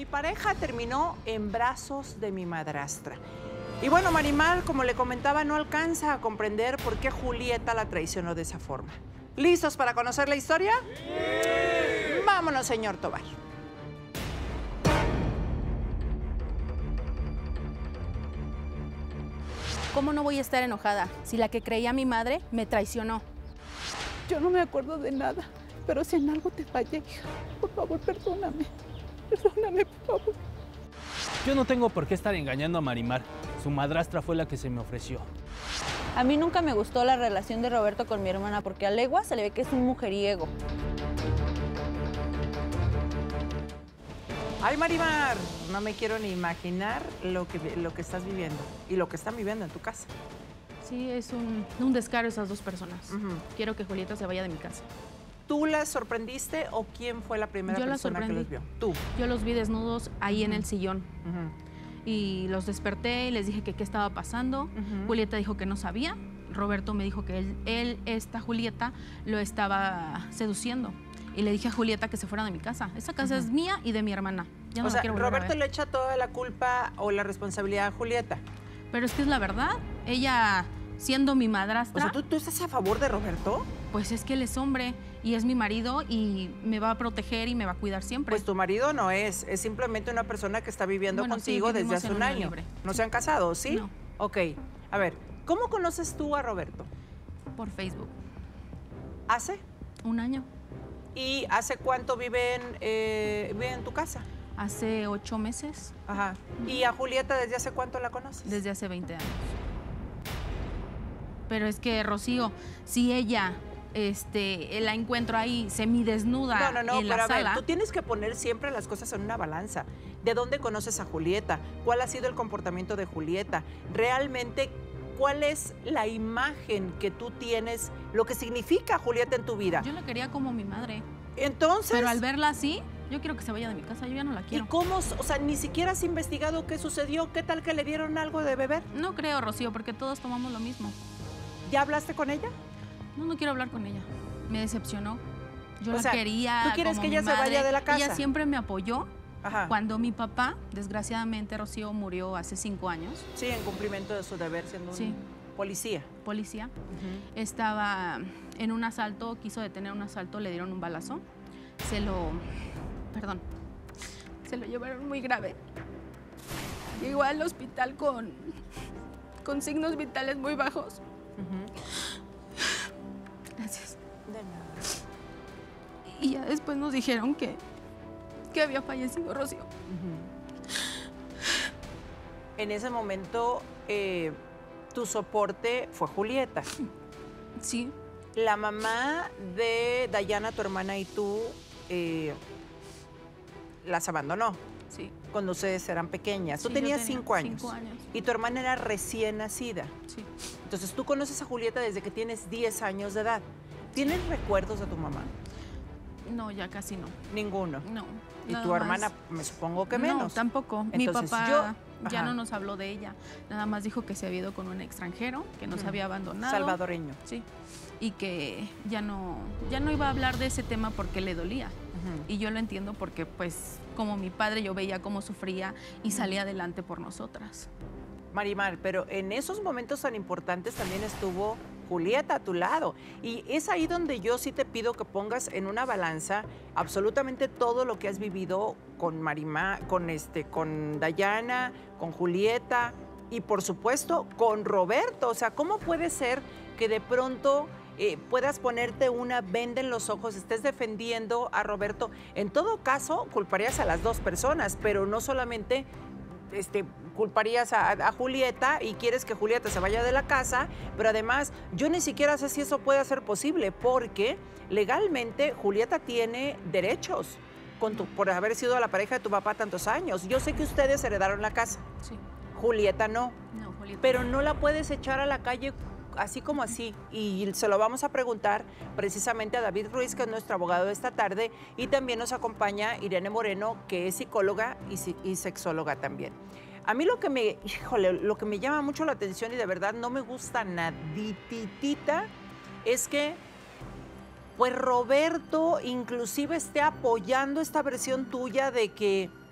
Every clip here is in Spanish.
pareja terminó en brazos de mi madrastra. Y bueno, Marimar, como le comentaba, no alcanza a comprender por qué Julieta la traicionó de esa forma. ¿Listos para conocer la historia? ¡Sí! Vámonos, señor Tobar. ¿Cómo no voy a estar enojada si la que creía mi madre me traicionó? Yo no me acuerdo de nada, pero si en algo te fallé, hija, por favor, perdóname. Perdóname, por favor. Yo no tengo por qué estar engañando a Marimar. Su madrastra fue la que se me ofreció. A mí nunca me gustó la relación de Roberto con mi hermana porque a legua se le ve que es un mujeriego. Ay, Marimar, no me quiero ni imaginar lo que estás viviendo y lo que están viviendo en tu casa. Sí, es un descaro esas dos personas. Quiero que Julieta se vaya de mi casa. ¿Tú las sorprendiste o quién fue la primera persona que los vio? Tú. Yo los vi desnudos ahí en el sillón. Y los desperté y les dije que qué estaba pasando. Julieta dijo que no sabía. Roberto me dijo que esta Julieta lo estaba seduciendo. Y le dije a Julieta que se fuera de mi casa. Esa casa es mía y de mi hermana. Ya no la quiero volver a ver. Roberto le echa toda la culpa o la responsabilidad a Julieta. Pero es que es la verdad. Ella, siendo mi madrastra... O sea, ¿tú estás a favor de Roberto? Pues es que él es hombre y es mi marido y me va a proteger y me va a cuidar siempre. Pues tu marido no es simplemente una persona que está viviendo contigo desde hace un año. ¿No se han casado, sí? No. Ok, a ver, ¿cómo conoces tú a Roberto? Por Facebook. ¿Hace? Un año. ¿Y hace cuánto vive en tu casa? Hace 8 meses. Ajá. ¿Y a Julieta desde hace cuánto la conoces? Desde hace 20 años. Pero es que, Rocío, si ella la encuentro ahí semidesnuda en la sala... Tú tienes que poner siempre las cosas en una balanza. ¿De dónde conoces a Julieta? ¿Cuál ha sido el comportamiento de Julieta? Realmente, ¿cuál es la imagen que tú tienes, lo que significa Julieta en tu vida? Yo la quería como mi madre. Entonces... Pero al verla así, yo quiero que se vaya de mi casa, yo ya no la quiero. ¿Y cómo? O sea, ni siquiera has investigado qué sucedió. ¿Qué tal que le dieron algo de beber? No creo, Rocío, porque todos tomamos lo mismo. ¿Ya hablaste con ella? No quiero hablar con ella. Me decepcionó. Yo la quería. ¿Tú quieres como que ella mi se vaya de la casa? Ella siempre me apoyó. Ajá. Cuando mi papá, desgraciadamente, Rocío, murió hace 5 años. Sí, en cumplimiento de su deber siendo un policía. Policía. Estaba en un asalto, quiso detener un asalto, le dieron un balazo. Se lo llevaron muy grave. Llegó al hospital con signos vitales muy bajos. Gracias. De nada. Y ya después nos dijeron que había fallecido Rocío. En ese momento, tu soporte fue Julieta. Sí. La mamá de Dayana, tu hermana, y tú las abandonó. Sí. Cuando ustedes eran pequeñas. Tú Sí, tenías yo tenía 5 años. 5 años. Y tu hermana era recién nacida. Sí. Entonces tú conoces a Julieta desde que tienes 10 años de edad. ¿Tienes recuerdos de tu mamá? No, ya casi no. Ninguno. No. ¿Y tu hermana, me supongo que menos? No, tampoco. Entonces, mi papá ya ajá, no nos habló de ella. Nada más dijo que se había ido con un extranjero, que nos había abandonado. Salvadoreño. Sí. Y que ya no iba a hablar de ese tema porque le dolía. Y yo lo entiendo porque, pues, como mi padre, yo veía cómo sufría y salía adelante por nosotras. Marimar, pero en esos momentos tan importantes también estuvo Julieta a tu lado. Y es ahí donde yo sí te pido que pongas en una balanza absolutamente todo lo que has vivido con Marimar, con Dayana, con Julieta y por supuesto con Roberto. O sea, ¿cómo puede ser que de pronto puedas ponerte una venda en los ojos, estés defendiendo a Roberto? En todo caso, culparías a las dos personas, pero no solamente culparías a Julieta y quieres que Julieta se vaya de la casa, pero además yo ni siquiera sé si eso puede ser posible porque legalmente Julieta tiene derechos por haber sido la pareja de tu papá tantos años. Yo sé que ustedes heredaron la casa. Sí. Julieta no. No, Julieta. Pero no la puedes echar a la calle así como así. Y se lo vamos a preguntar precisamente a David Ruiz, que es nuestro abogado de esta tarde, y también nos acompaña Irene Moreno, que es psicóloga y sexóloga también. A mí lo que me llama mucho la atención y de verdad no me gusta nadititita es que pues Roberto inclusive esté apoyando esta versión tuya de que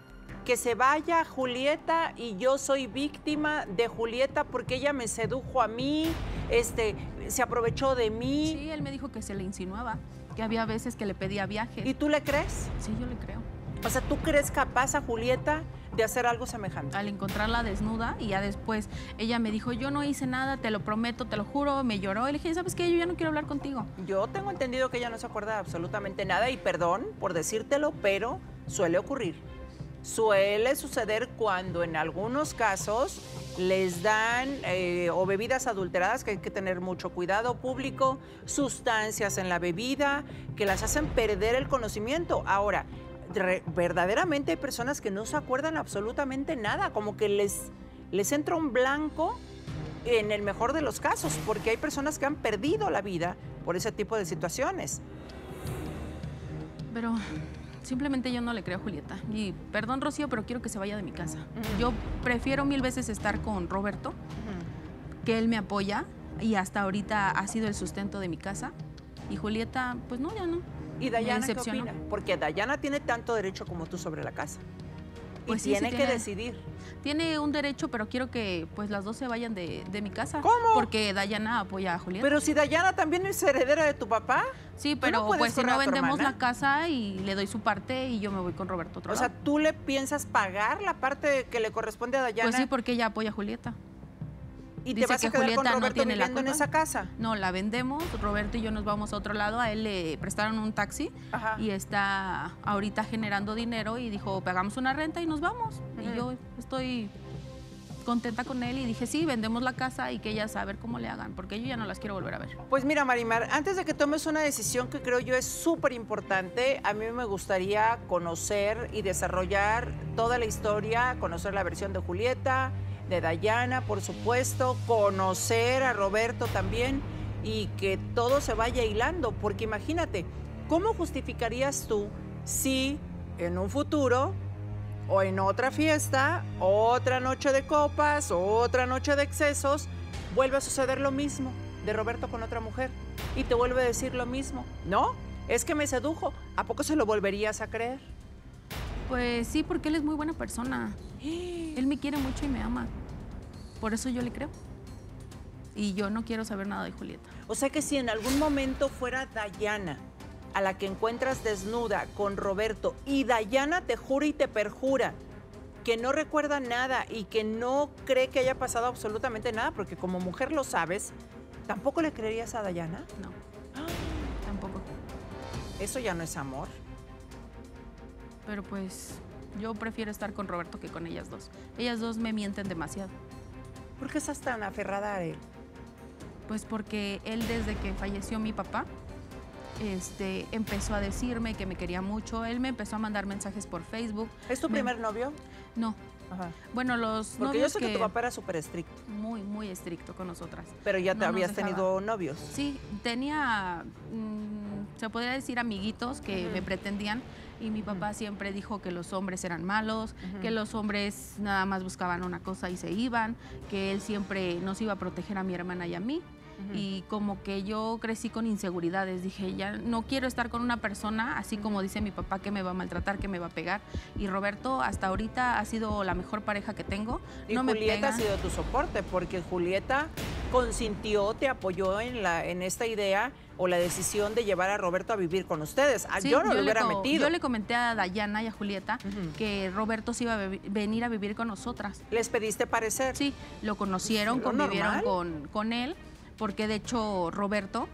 que se vaya Julieta y yo soy víctima de Julieta porque ella me sedujo a mí, se aprovechó de mí. Sí, él me dijo que se le insinuaba, que había veces que le pedía viajes. ¿Y tú le crees? Sí, yo le creo. O sea, ¿tú crees capaz a Julieta de hacer algo semejante? Al encontrarla desnuda y ya después ella me dijo, yo no hice nada, te lo prometo, te lo juro, me lloró. Y le dije, ¿sabes qué? Yo ya no quiero hablar contigo. Yo tengo entendido que ella no se acuerda de absolutamente nada y perdón por decírtelo, pero suele ocurrir. Suele suceder cuando en algunos casos les dan o bebidas adulteradas, que hay que tener mucho cuidado público, sustancias en la bebida que las hacen perder el conocimiento. Ahora, verdaderamente hay personas que no se acuerdan absolutamente nada, como que les entra un blanco en el mejor de los casos, porque hay personas que han perdido la vida por ese tipo de situaciones. Pero simplemente yo no le creo a Julieta. Y perdón, Rocío, pero quiero que se vaya de mi casa. Yo prefiero 1000 veces estar con Roberto, que él me apoya y hasta ahorita ha sido el sustento de mi casa. Y Julieta, pues no, ya no. ¿Y Dayana qué opina? Porque Dayana tiene tanto derecho como tú sobre la casa. Pues y sí, tiene que decidir. Tiene un derecho, pero quiero que pues las dos se vayan de mi casa. ¿Cómo? Porque Dayana apoya a Julieta. Pero si Dayana también es heredera de tu papá. Sí, pero pues si no vendemos la casa y le doy su parte y yo me voy con Roberto otro lado. O sea, ¿tú le piensas pagar la parte que le corresponde a Dayana? Pues sí, porque ella apoya a Julieta. ¿Y dice te vas que a quedar Julieta con Roberto no tiene la viviendo en culpa esa casa? No, la vendemos, Roberto y yo nos vamos a otro lado, a él le prestaron un taxi. Ajá. Y está ahorita generando dinero y dijo, pagamos una renta y nos vamos. Y yo estoy contenta con él y dije, sí, vendemos la casa y que ellas a ver cómo le hagan, porque yo ya no las quiero volver a ver. Pues mira, Marimar, antes de que tomes una decisión que creo yo es súper importante, a mí me gustaría conocer y desarrollar toda la historia, conocer la versión de Julieta, de Dayana, por supuesto, conocer a Roberto también y que todo se vaya hilando, porque imagínate, ¿cómo justificarías tú si en un futuro o en otra fiesta, otra noche de copas, otra noche de excesos, vuelve a suceder lo mismo de Roberto con otra mujer y te vuelve a decir lo mismo? No, es que me sedujo. ¿A poco se lo volverías a creer? Pues sí, porque él es muy buena persona. Él me quiere mucho y me ama. Por eso yo le creo. Y yo no quiero saber nada de Julieta. O sea que si en algún momento fuera Dayana a la que encuentras desnuda con Roberto y Dayana te jura y te perjura que no recuerda nada y que no cree que haya pasado absolutamente nada, porque como mujer lo sabes, ¿tampoco le creerías a Dayana? No, tampoco. Eso ya no es amor. Pero pues yo prefiero estar con Roberto que con ellas dos. Ellas dos me mienten demasiado. ¿Por qué estás tan aferrada a él? Pues porque él desde que falleció mi papá, empezó a decirme que me quería mucho. Él me empezó a mandar mensajes por Facebook. ¿Es tu primer novio? No. Ajá. Bueno, los Porque novios yo sé que tu papá era súper estricto. Muy, muy estricto con nosotras. Pero ya te No nos habías dejaba. tenido novios. Sí, tenía, se podría decir amiguitos que me pretendían y mi papá siempre dijo que los hombres eran malos, que los hombres nada más buscaban una cosa y se iban, que él siempre nos iba a proteger a mi hermana y a mí. Y como que yo crecí con inseguridades, dije, ya no quiero estar con una persona, así como dice mi papá, que me va a maltratar, que me va a pegar. Y Roberto hasta ahorita ha sido la mejor pareja que tengo. Y no me Julieta pega. ha sido tu soporte, porque Julieta consintió, te apoyó en esta idea o la decisión de llevar a Roberto a vivir con ustedes. Sí, yo no lo hubiera metido. Yo le comenté a Dayana y a Julieta que Roberto se iba a venir a vivir con nosotras. ¿Les pediste parecer? Sí, lo conocieron, Pues, convivieron con él, porque de hecho Roberto,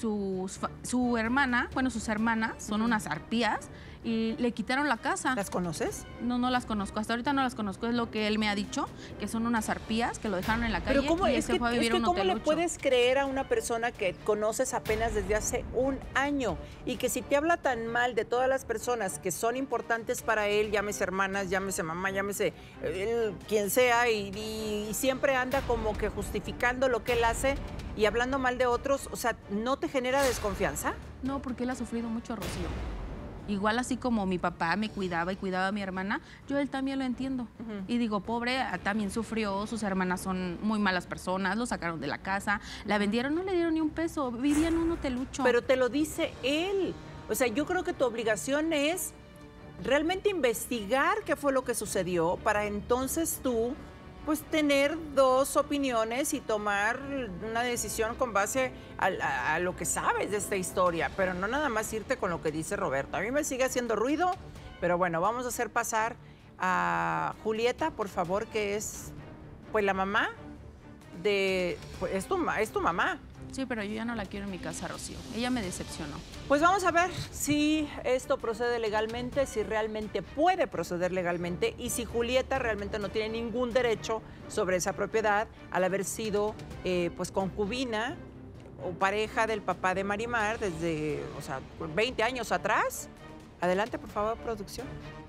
su hermana, bueno, sus hermanas son unas arpías y le quitaron la casa. ¿Las conoces? No, no las conozco, hasta ahorita no las conozco, es lo que él me ha dicho, que son unas arpías que lo dejaron en la calle. Pero ¿cómo, y él es se que, fue a vivir es que a un ¿cómo le hotelucho. puedes creer a una persona que conoces apenas desde hace un año y que si te habla tan mal de todas las personas que son importantes para él, llámese hermanas, llámese mamá, llámese quien sea, y siempre anda como que justificando lo que él hace y hablando mal de otros, o sea, ¿no te genera desconfianza? No, porque él ha sufrido mucho, Rocío. Igual así como mi papá me cuidaba y cuidaba a mi hermana, yo él también lo entiendo. Y digo, pobre, también sufrió, sus hermanas son muy malas personas, lo sacaron de la casa, la vendieron, no le dieron ni un peso, vivía en un hotelucho. Pero te lo dice él. O sea, yo creo que tu obligación es realmente investigar qué fue lo que sucedió para entonces tú pues tener dos opiniones y tomar una decisión con base a lo que sabes de esta historia, pero no nada más irte con lo que dice Roberto. A mí me sigue haciendo ruido, pero bueno, vamos a hacer pasar a Julieta, por favor, que es pues la mamá de... Pues, es tu mamá. Sí, pero yo ya no la quiero en mi casa, Rocío. Ella me decepcionó. Pues vamos a ver si esto procede legalmente, si realmente puede proceder legalmente y si Julieta realmente no tiene ningún derecho sobre esa propiedad al haber sido pues concubina o pareja del papá de Marimar desde, 20 años atrás. Adelante, por favor, producción.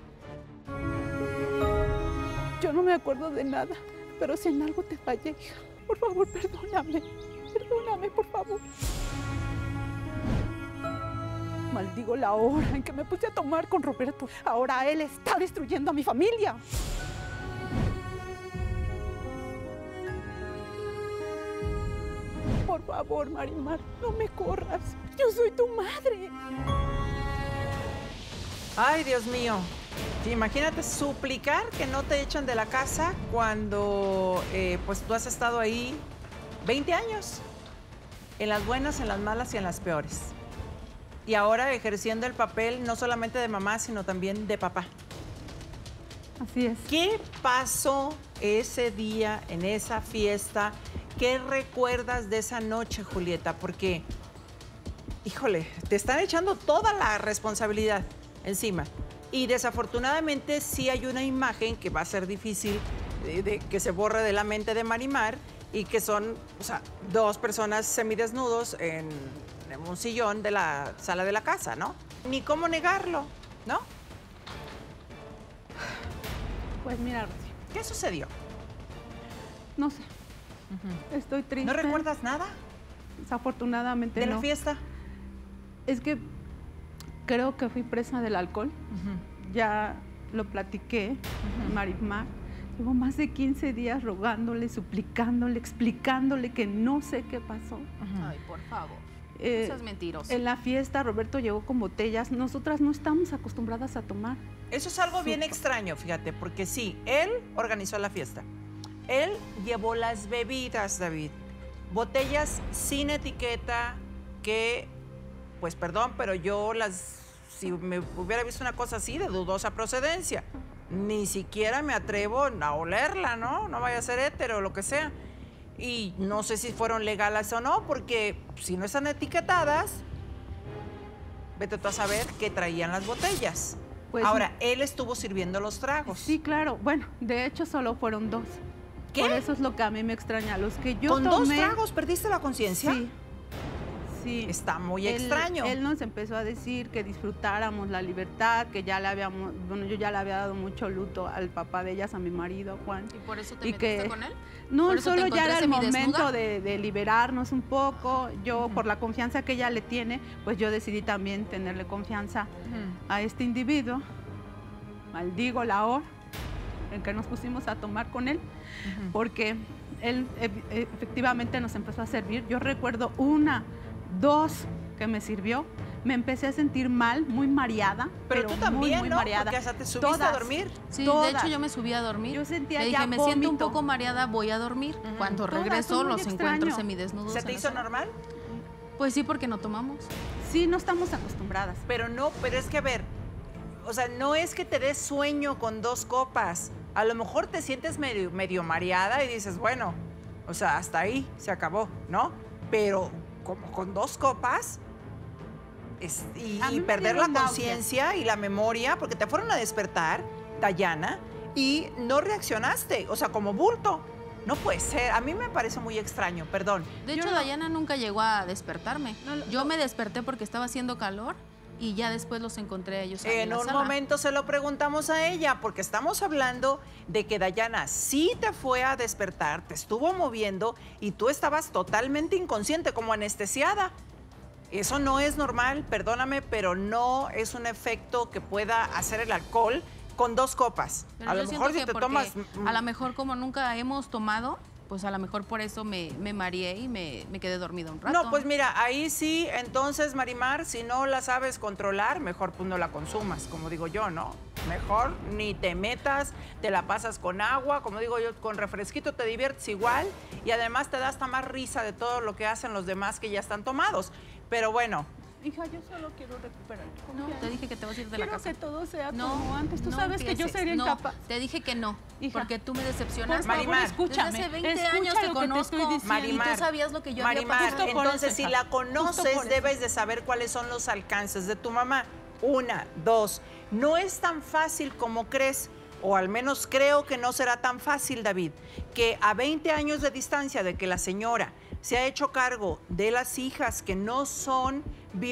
Yo no me acuerdo de nada, pero si en algo te fallé, hija, por favor, perdóname. Perdóname, por favor. Maldigo la hora en que me puse a tomar con Roberto. Ahora él está destruyendo a mi familia. Por favor, Marimar, no me corras. Yo soy tu madre. Ay, Dios mío. Sí, imagínate suplicar que no te echan de la casa cuando pues tú has estado ahí 20 años, en las buenas, en las malas y en las peores. Y ahora ejerciendo el papel no solamente de mamá, sino también de papá. Así es. ¿Qué pasó ese día, en esa fiesta? ¿Qué recuerdas de esa noche, Julieta? Porque, híjole, te están echando toda la responsabilidad encima. Y desafortunadamente sí hay una imagen que va a ser difícil de que se borre de la mente de Marimar, y que son, dos personas semidesnudos en un sillón de la sala de la casa, ¿no? Ni cómo negarlo, ¿no? Pues mira, Rocío, ¿Qué sucedió? no sé. Estoy triste. ¿No recuerdas nada Desafortunadamente de no. la fiesta? Es que creo que fui presa del alcohol. Ya lo platiqué, Marimar. Llevo más de 15 días rogándole, suplicándole, explicándole que no sé qué pasó. Ay, por favor. Eso es mentiroso. En la fiesta Roberto llegó con botellas. Nosotras no estamos acostumbradas a tomar. Eso es algo bien extraño, fíjate, porque sí, él organizó la fiesta. Él llevó las bebidas, David. Botellas sin etiqueta que, pues perdón, pero yo si me hubiera visto una cosa así de dudosa procedencia, ni siquiera me atrevo a olerla, ¿no? No vaya a ser hétero o lo que sea. Y no sé si fueron legales o no, porque si no están etiquetadas, vete tú a saber qué traían las botellas. Pues, ahora, él estuvo sirviendo los tragos. Sí, claro. Bueno, de hecho solo fueron 2. ¿Qué? Por eso es lo que a mí me extraña. Los que yo ¿Con tomé... 2 tragos perdiste la conciencia? Sí. Sí. Está muy extraño. Él nos empezó a decir que disfrutáramos la libertad, que ya le habíamos, bueno, yo ya le había dado mucho luto al papá de ellas, a mi marido, Juan. ¿Y por eso te Y metiste que- con él? No, ¿Por eso solo te ya era el encontré semidesnuda? momento de liberarnos un poco. Yo, por la confianza que ella le tiene, pues yo decidí también tenerle confianza a este individuo. Maldigo la hora en que nos pusimos a tomar con él, porque él efectivamente nos empezó a servir. Yo recuerdo 1, 2 que me sirvió. Me empecé a sentir mal, muy mareada. Pero tú también, muy ¿no? mareada. Porque hasta te subiste a Todas. dormir. Sí, Todas. de hecho yo me subí a dormir. Yo sentía Le dije, ya me siento un vómito. poco mareada, voy a dormir. Cuando Todas, regreso fue muy los encuentro extraño. semidesnudos. ¿Se en te la hizo sala. normal? Pues sí, porque no tomamos. Sí, no estamos acostumbradas. Pero es que a ver, no es que te des sueño con 2 copas. A lo mejor te sientes medio mareada y dices, bueno, hasta ahí se acabó, ¿no? Pero como con 2 copas A mí y me perder la dieron náuseas. conciencia y la memoria, porque te fueron a despertar, Dayana, y no reaccionaste, como bulto. No puede ser, a mí me parece muy extraño, perdón. De Yo hecho, no- Dayana nunca llegó a despertarme. No, Yo me desperté porque estaba haciendo calor y ya después los encontré a ellos ahí En la un sala. momento se lo preguntamos a ella, porque estamos hablando de que Dayana sí te fue a despertar, te estuvo moviendo y tú estabas totalmente inconsciente, como anestesiada. Eso no es normal, perdóname, pero no es un efecto que pueda hacer el alcohol con 2 copas. Pero a yo lo siento mejor si que te porque tomas... a lo mejor como nunca hemos tomado, pues a lo mejor por eso me mareé y me quedé dormida un rato. No, pues mira, ahí sí, entonces, Marimar, si no la sabes controlar, mejor pues no la consumas, como digo yo, ¿no? Mejor ni te metas, te la pasas con agua, como digo yo, con refresquito te diviertes igual y además te da hasta más risa de todo lo que hacen los demás que ya están tomados. Pero bueno. Hija, yo solo quiero recuperar tu No, confianza. te dije que te vas a ir de la casa. Quiero que todo sea No, como antes. Tú no sabes que yo empieces. sería No, incapaz. te dije que no, Hija, porque tú me Por decepcionaste. favor, Marimar, escúchame. Desde hace 20 Escucha años te lo que te conozco. estoy diciendo. Marimar, Y tú sabías lo que yo Marimar, había pasado. Justo por entonces eso, si hija. la Justo conoces, por eso. debes de saber cuáles son los alcances de tu mamá. 1, 2, no es tan fácil como crees, o al menos creo que no será tan fácil, David, que a 20 años de distancia de que la señora se ha hecho cargo de las hijas que no son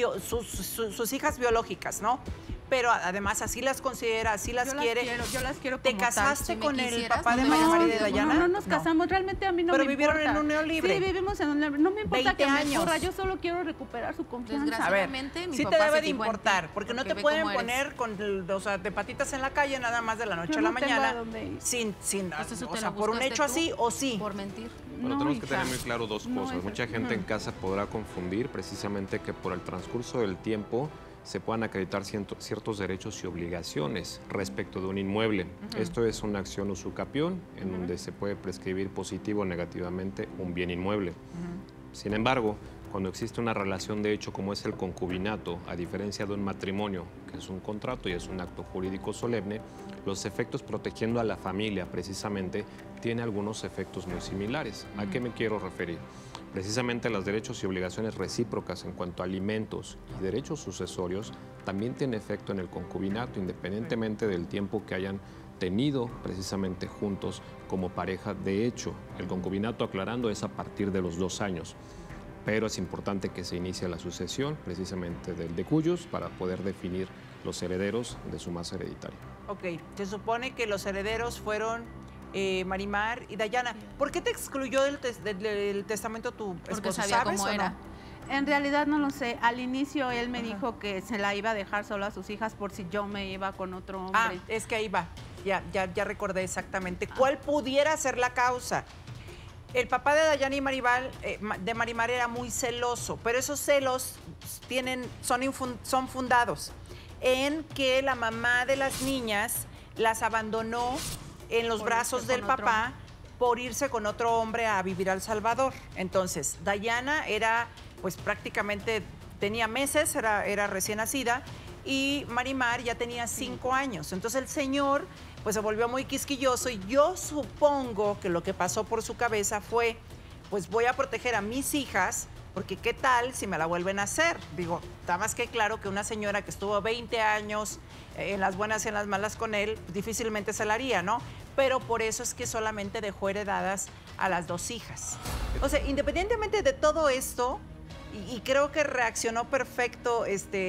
sus hijas biológicas, ¿no? Pero además así las considera, así las quiere. Yo las quiero ¿Te como tal. casaste Si me con el quisieras, papá de no me María María y de casaría. Dayana? No nos casamos, realmente a mí no Pero me vivieron importa. en unión libre. Sí, vivimos en unión libre. No me importa 20 que me años. ocurra, yo solo quiero recuperar su confianza. A ver, Desgraciadamente, mi sí te papá debe se de fijó en ti, importar, porque no te ve pueden cómo eres. poner o sea, de patitas en la calle nada más de la noche Yo a la no tengo a mañana, dónde ir. sin Pues eso o te sea, lo por un buscaste hecho tú, así o sí. Por mentir. Bueno, No, tenemos que hija. tener muy claro dos No, cosas. es Mucha así. gente en casa podrá confundir precisamente que por el transcurso del tiempo se puedan acreditar ciertos derechos y obligaciones respecto de un inmueble. Esto es una acción usucapión en donde se puede prescribir positivo o negativamente un bien inmueble. Sin embargo, cuando existe una relación de hecho como es el concubinato, a diferencia de un matrimonio, que es un contrato y es un acto jurídico solemne, los efectos protegiendo a la familia precisamente tiene algunos efectos muy similares. ¿A qué me quiero referir? Precisamente los derechos y obligaciones recíprocas en cuanto a alimentos y derechos sucesorios también tienen efecto en el concubinato, independientemente del tiempo que hayan tenido precisamente juntos como pareja. De hecho, el concubinato, aclarando, es a partir de los 2 años. Pero es importante que se inicie la sucesión precisamente del de cuyos para poder definir los herederos de su masa hereditaria. Ok, se supone que los herederos fueron Marimar y Dayana. ¿Por qué te excluyó del testamento tu esposo? Porque sabía ¿Sabes cómo o no? era. En realidad no lo sé. Al inicio él me dijo que se la iba a dejar solo a sus hijas por si yo me iba con otro hombre. Ah, es que ahí va. Ya recordé exactamente. ¿Cuál pudiera ser la causa? El papá de Dayana y de Marimar era muy celoso, pero esos celos son fundados en que la mamá de las niñas las abandonó en los brazos del papá por irse con otro hombre a vivir a El Salvador. Entonces, Dayana era, pues prácticamente tenía meses, era recién nacida, y Marimar ya tenía 5 años. Entonces el señor pues se volvió muy quisquilloso y yo supongo que lo que pasó por su cabeza fue, pues voy a proteger a mis hijas, porque qué tal si me la vuelven a hacer. Digo, está más que claro que una señora que estuvo 20 años en las buenas y en las malas con él, pues, difícilmente se la haría, ¿no? Pero por eso es que solamente dejó heredadas a las 2 hijas. O sea, independientemente de todo esto, y creo que reaccionó perfecto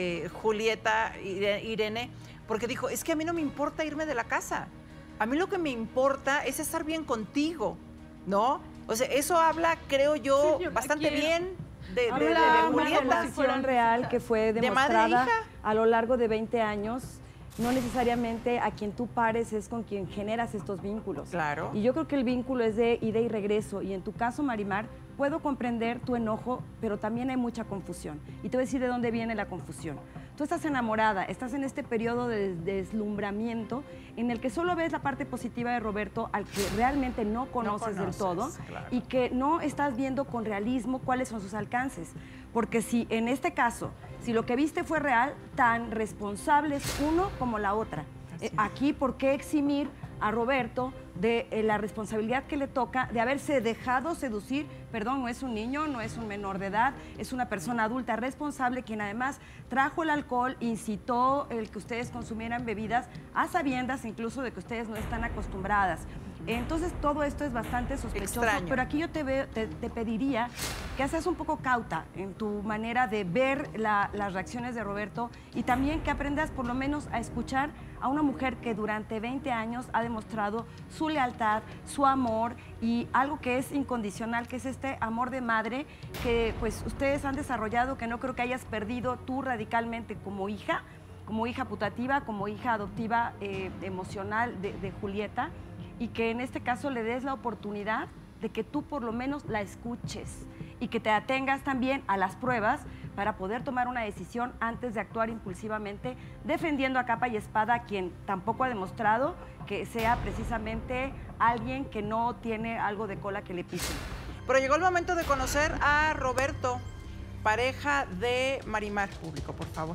Julieta, Irene, porque dijo, es que a mí no me importa irme de la casa. A mí lo que me importa es estar bien contigo, ¿no? O sea, eso habla, creo yo, Sí, yo la bastante quiero. bien de Habla una Julieta. relación real que fue ¿De madre e demostrada hija? a lo largo de 20 años. No necesariamente a quien tú pares es con quien generas estos vínculos. Claro. Y yo creo que el vínculo es de ida y regreso. Y en tu caso, Marimar, puedo comprender tu enojo, pero también hay mucha confusión. Y te voy a decir de dónde viene la confusión. Tú estás enamorada, estás en este periodo de deslumbramiento en el que solo ves la parte positiva de Roberto, al que realmente no conoces del todo, claro. y que no estás viendo con realismo cuáles son sus alcances. Porque si en este caso, si lo que viste fue real, tan responsable es uno como la otra. Aquí, ¿por qué eximir a Roberto de la responsabilidad que le toca de haberse dejado seducir? Perdón, no es un niño, no es un menor de edad, es una persona adulta responsable quien además trajo el alcohol, incitó el que ustedes consumieran bebidas a sabiendas incluso de que ustedes no están acostumbradas. Entonces todo esto es bastante sospechoso, Extraño. pero aquí yo te pediría que seas un poco cauta en tu manera de ver las reacciones de Roberto y también que aprendas por lo menos a escuchar a una mujer que durante 20 años ha demostrado su lealtad, su amor y algo que es incondicional, que es este amor de madre que pues ustedes han desarrollado, que no creo que hayas perdido tú radicalmente como hija putativa, como hija adoptiva emocional de Julieta, y que en este caso le des la oportunidad de que tú por lo menos la escuches y que te atengas también a las pruebas para poder tomar una decisión antes de actuar impulsivamente, defendiendo a capa y espada a quien tampoco ha demostrado que sea precisamente alguien que no tiene algo de cola que le pise. Pero llegó el momento de conocer a Roberto, pareja de Marimar. Público, por favor.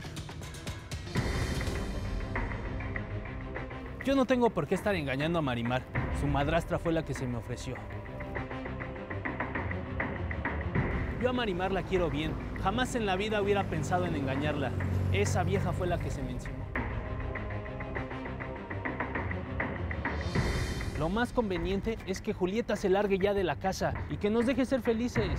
Yo no tengo por qué estar engañando a Marimar. Su madrastra fue la que se me ofreció. Yo a Marimar la quiero bien. Jamás en la vida hubiera pensado en engañarla. Esa vieja fue la que se me encimó. Lo más conveniente es que Julieta se largue ya de la casa y que nos deje ser felices.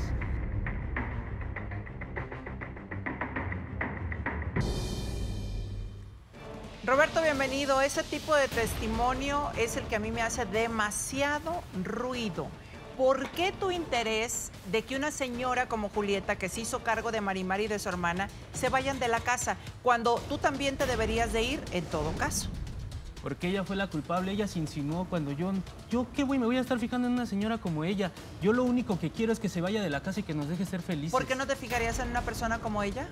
Roberto, bienvenido. Ese tipo de testimonio es el que a mí me hace demasiado ruido. ¿Por qué tu interés de que una señora como Julieta, que se hizo cargo de Marimar y de su hermana, se vayan de la casa, cuando tú también te deberías de ir en todo caso? Porque ella fue la culpable, ella se insinuó cuando yo qué güey, me voy a estar fijando en una señora como ella. Yo lo único que quiero es que se vaya de la casa y que nos deje ser felices. ¿Por qué no te fijarías en una persona como ella?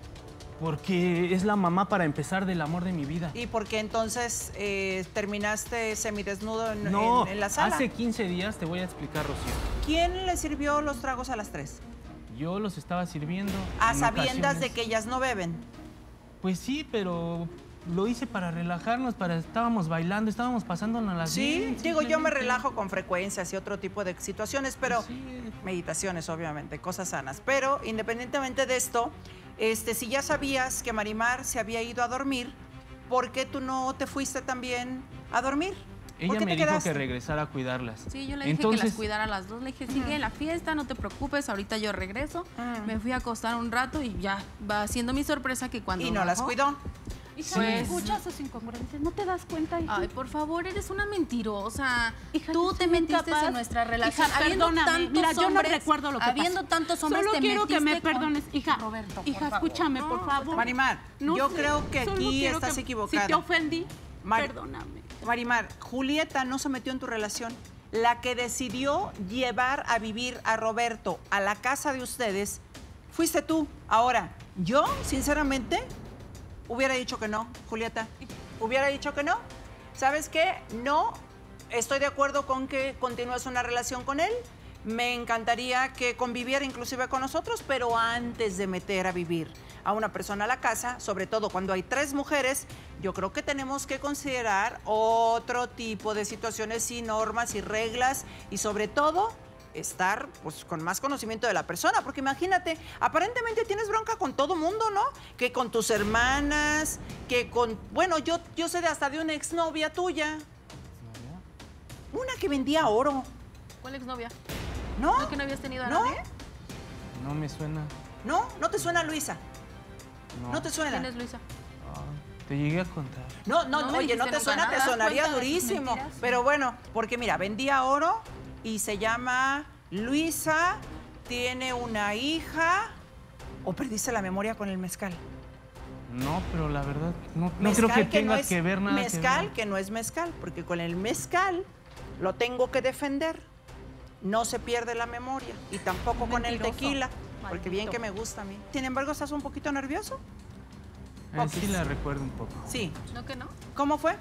Porque es la mamá para empezar del amor de mi vida. ¿Y por qué entonces terminaste semidesnudo en la sala? Hace 15 días te voy a explicar, Rocío. ¿Quién le sirvió los tragos a las 3? Yo los estaba sirviendo. A en sabiendas ocasiones. de que ellas no beben. Pues sí, pero lo hice para relajarnos, estábamos bailando, estábamos pasándonos las Sí, digo, yo me relajo con frecuencias y otro tipo de situaciones, pero Sí. meditaciones, obviamente, cosas sanas. Pero independientemente de esto, si ya sabías que Marimar se había ido a dormir, ¿por qué tú no te fuiste también a dormir? ¿Por Ella qué me te dijo quedaste? que regresara a cuidarlas. Sí, yo le dije que las cuidara a las dos. Le dije, sigue la fiesta, no te preocupes, ahorita yo regreso. Me fui a acostar un rato y ya va siendo mi sorpresa que cuando Y no las bajó- cuidó. Hija, Pues- escuchas sus incongruencias, ¿no te das cuenta, hija? Ay, por favor, eres una mentirosa. Hija, Tú yo te soy metiste incapaz. en nuestra relación. Hija, Habiendo perdóname. tantos Mira, yo no hombres, recuerdo lo que habiendo pasó. tantos hombres, Solo te quiero que me metiste con perdones, hija. Roberto, por Hija, favor. escúchame, por favor. Marimar, No yo sé, creo que solo aquí quiero estás que- equivocada. Si te ofendí, Mari- perdóname. Marimar, Julieta no se metió en tu relación. La que decidió llevar a vivir a Roberto a la casa de ustedes fuiste tú. Ahora, yo, sinceramente, hubiera dicho que no, Julieta. Hubiera dicho que no. ¿Sabes qué? No estoy de acuerdo con que continúes una relación con él. Me encantaría que conviviera inclusive con nosotros, pero antes de meter a vivir a una persona a la casa, sobre todo cuando hay 3 mujeres, yo creo que tenemos que considerar otro tipo de situaciones y normas y reglas y sobre todo estar pues con más conocimiento de la persona, porque imagínate, aparentemente tienes bronca con todo mundo, ¿no? Que con tus hermanas, que con, bueno, yo sé de hasta de una exnovia tuya, una que vendía oro, ¿Cuál exnovia? ¿no? ¿No que no habías tenido a ¿No? nadie? No me suena. ¿No te suena Luisa? ¿No te suena? ¿Quién es Luisa? Te llegué a contar. No, No me oye, no dijiste te nunca suena, nada. te ¿Das sonaría cuenta de tus durísimo. mentiras? Pero bueno, porque mira, vendía oro y se llama Luisa, tiene una hija. ¿O perdiste la memoria con el mezcal? No, pero la verdad, no Mezcal creo que tenga no es que ver nada. Mezcal que no es mezcal, porque con el mezcal lo tengo que defender. No se pierde la memoria y tampoco con el Mentiroso. tequila, porque bien Maldito. que me gusta a mí. Sin embargo, ¿estás un poquito nervioso? Sí la recuerdo un poco. Sí. ¿No que no? ¿Cómo fue?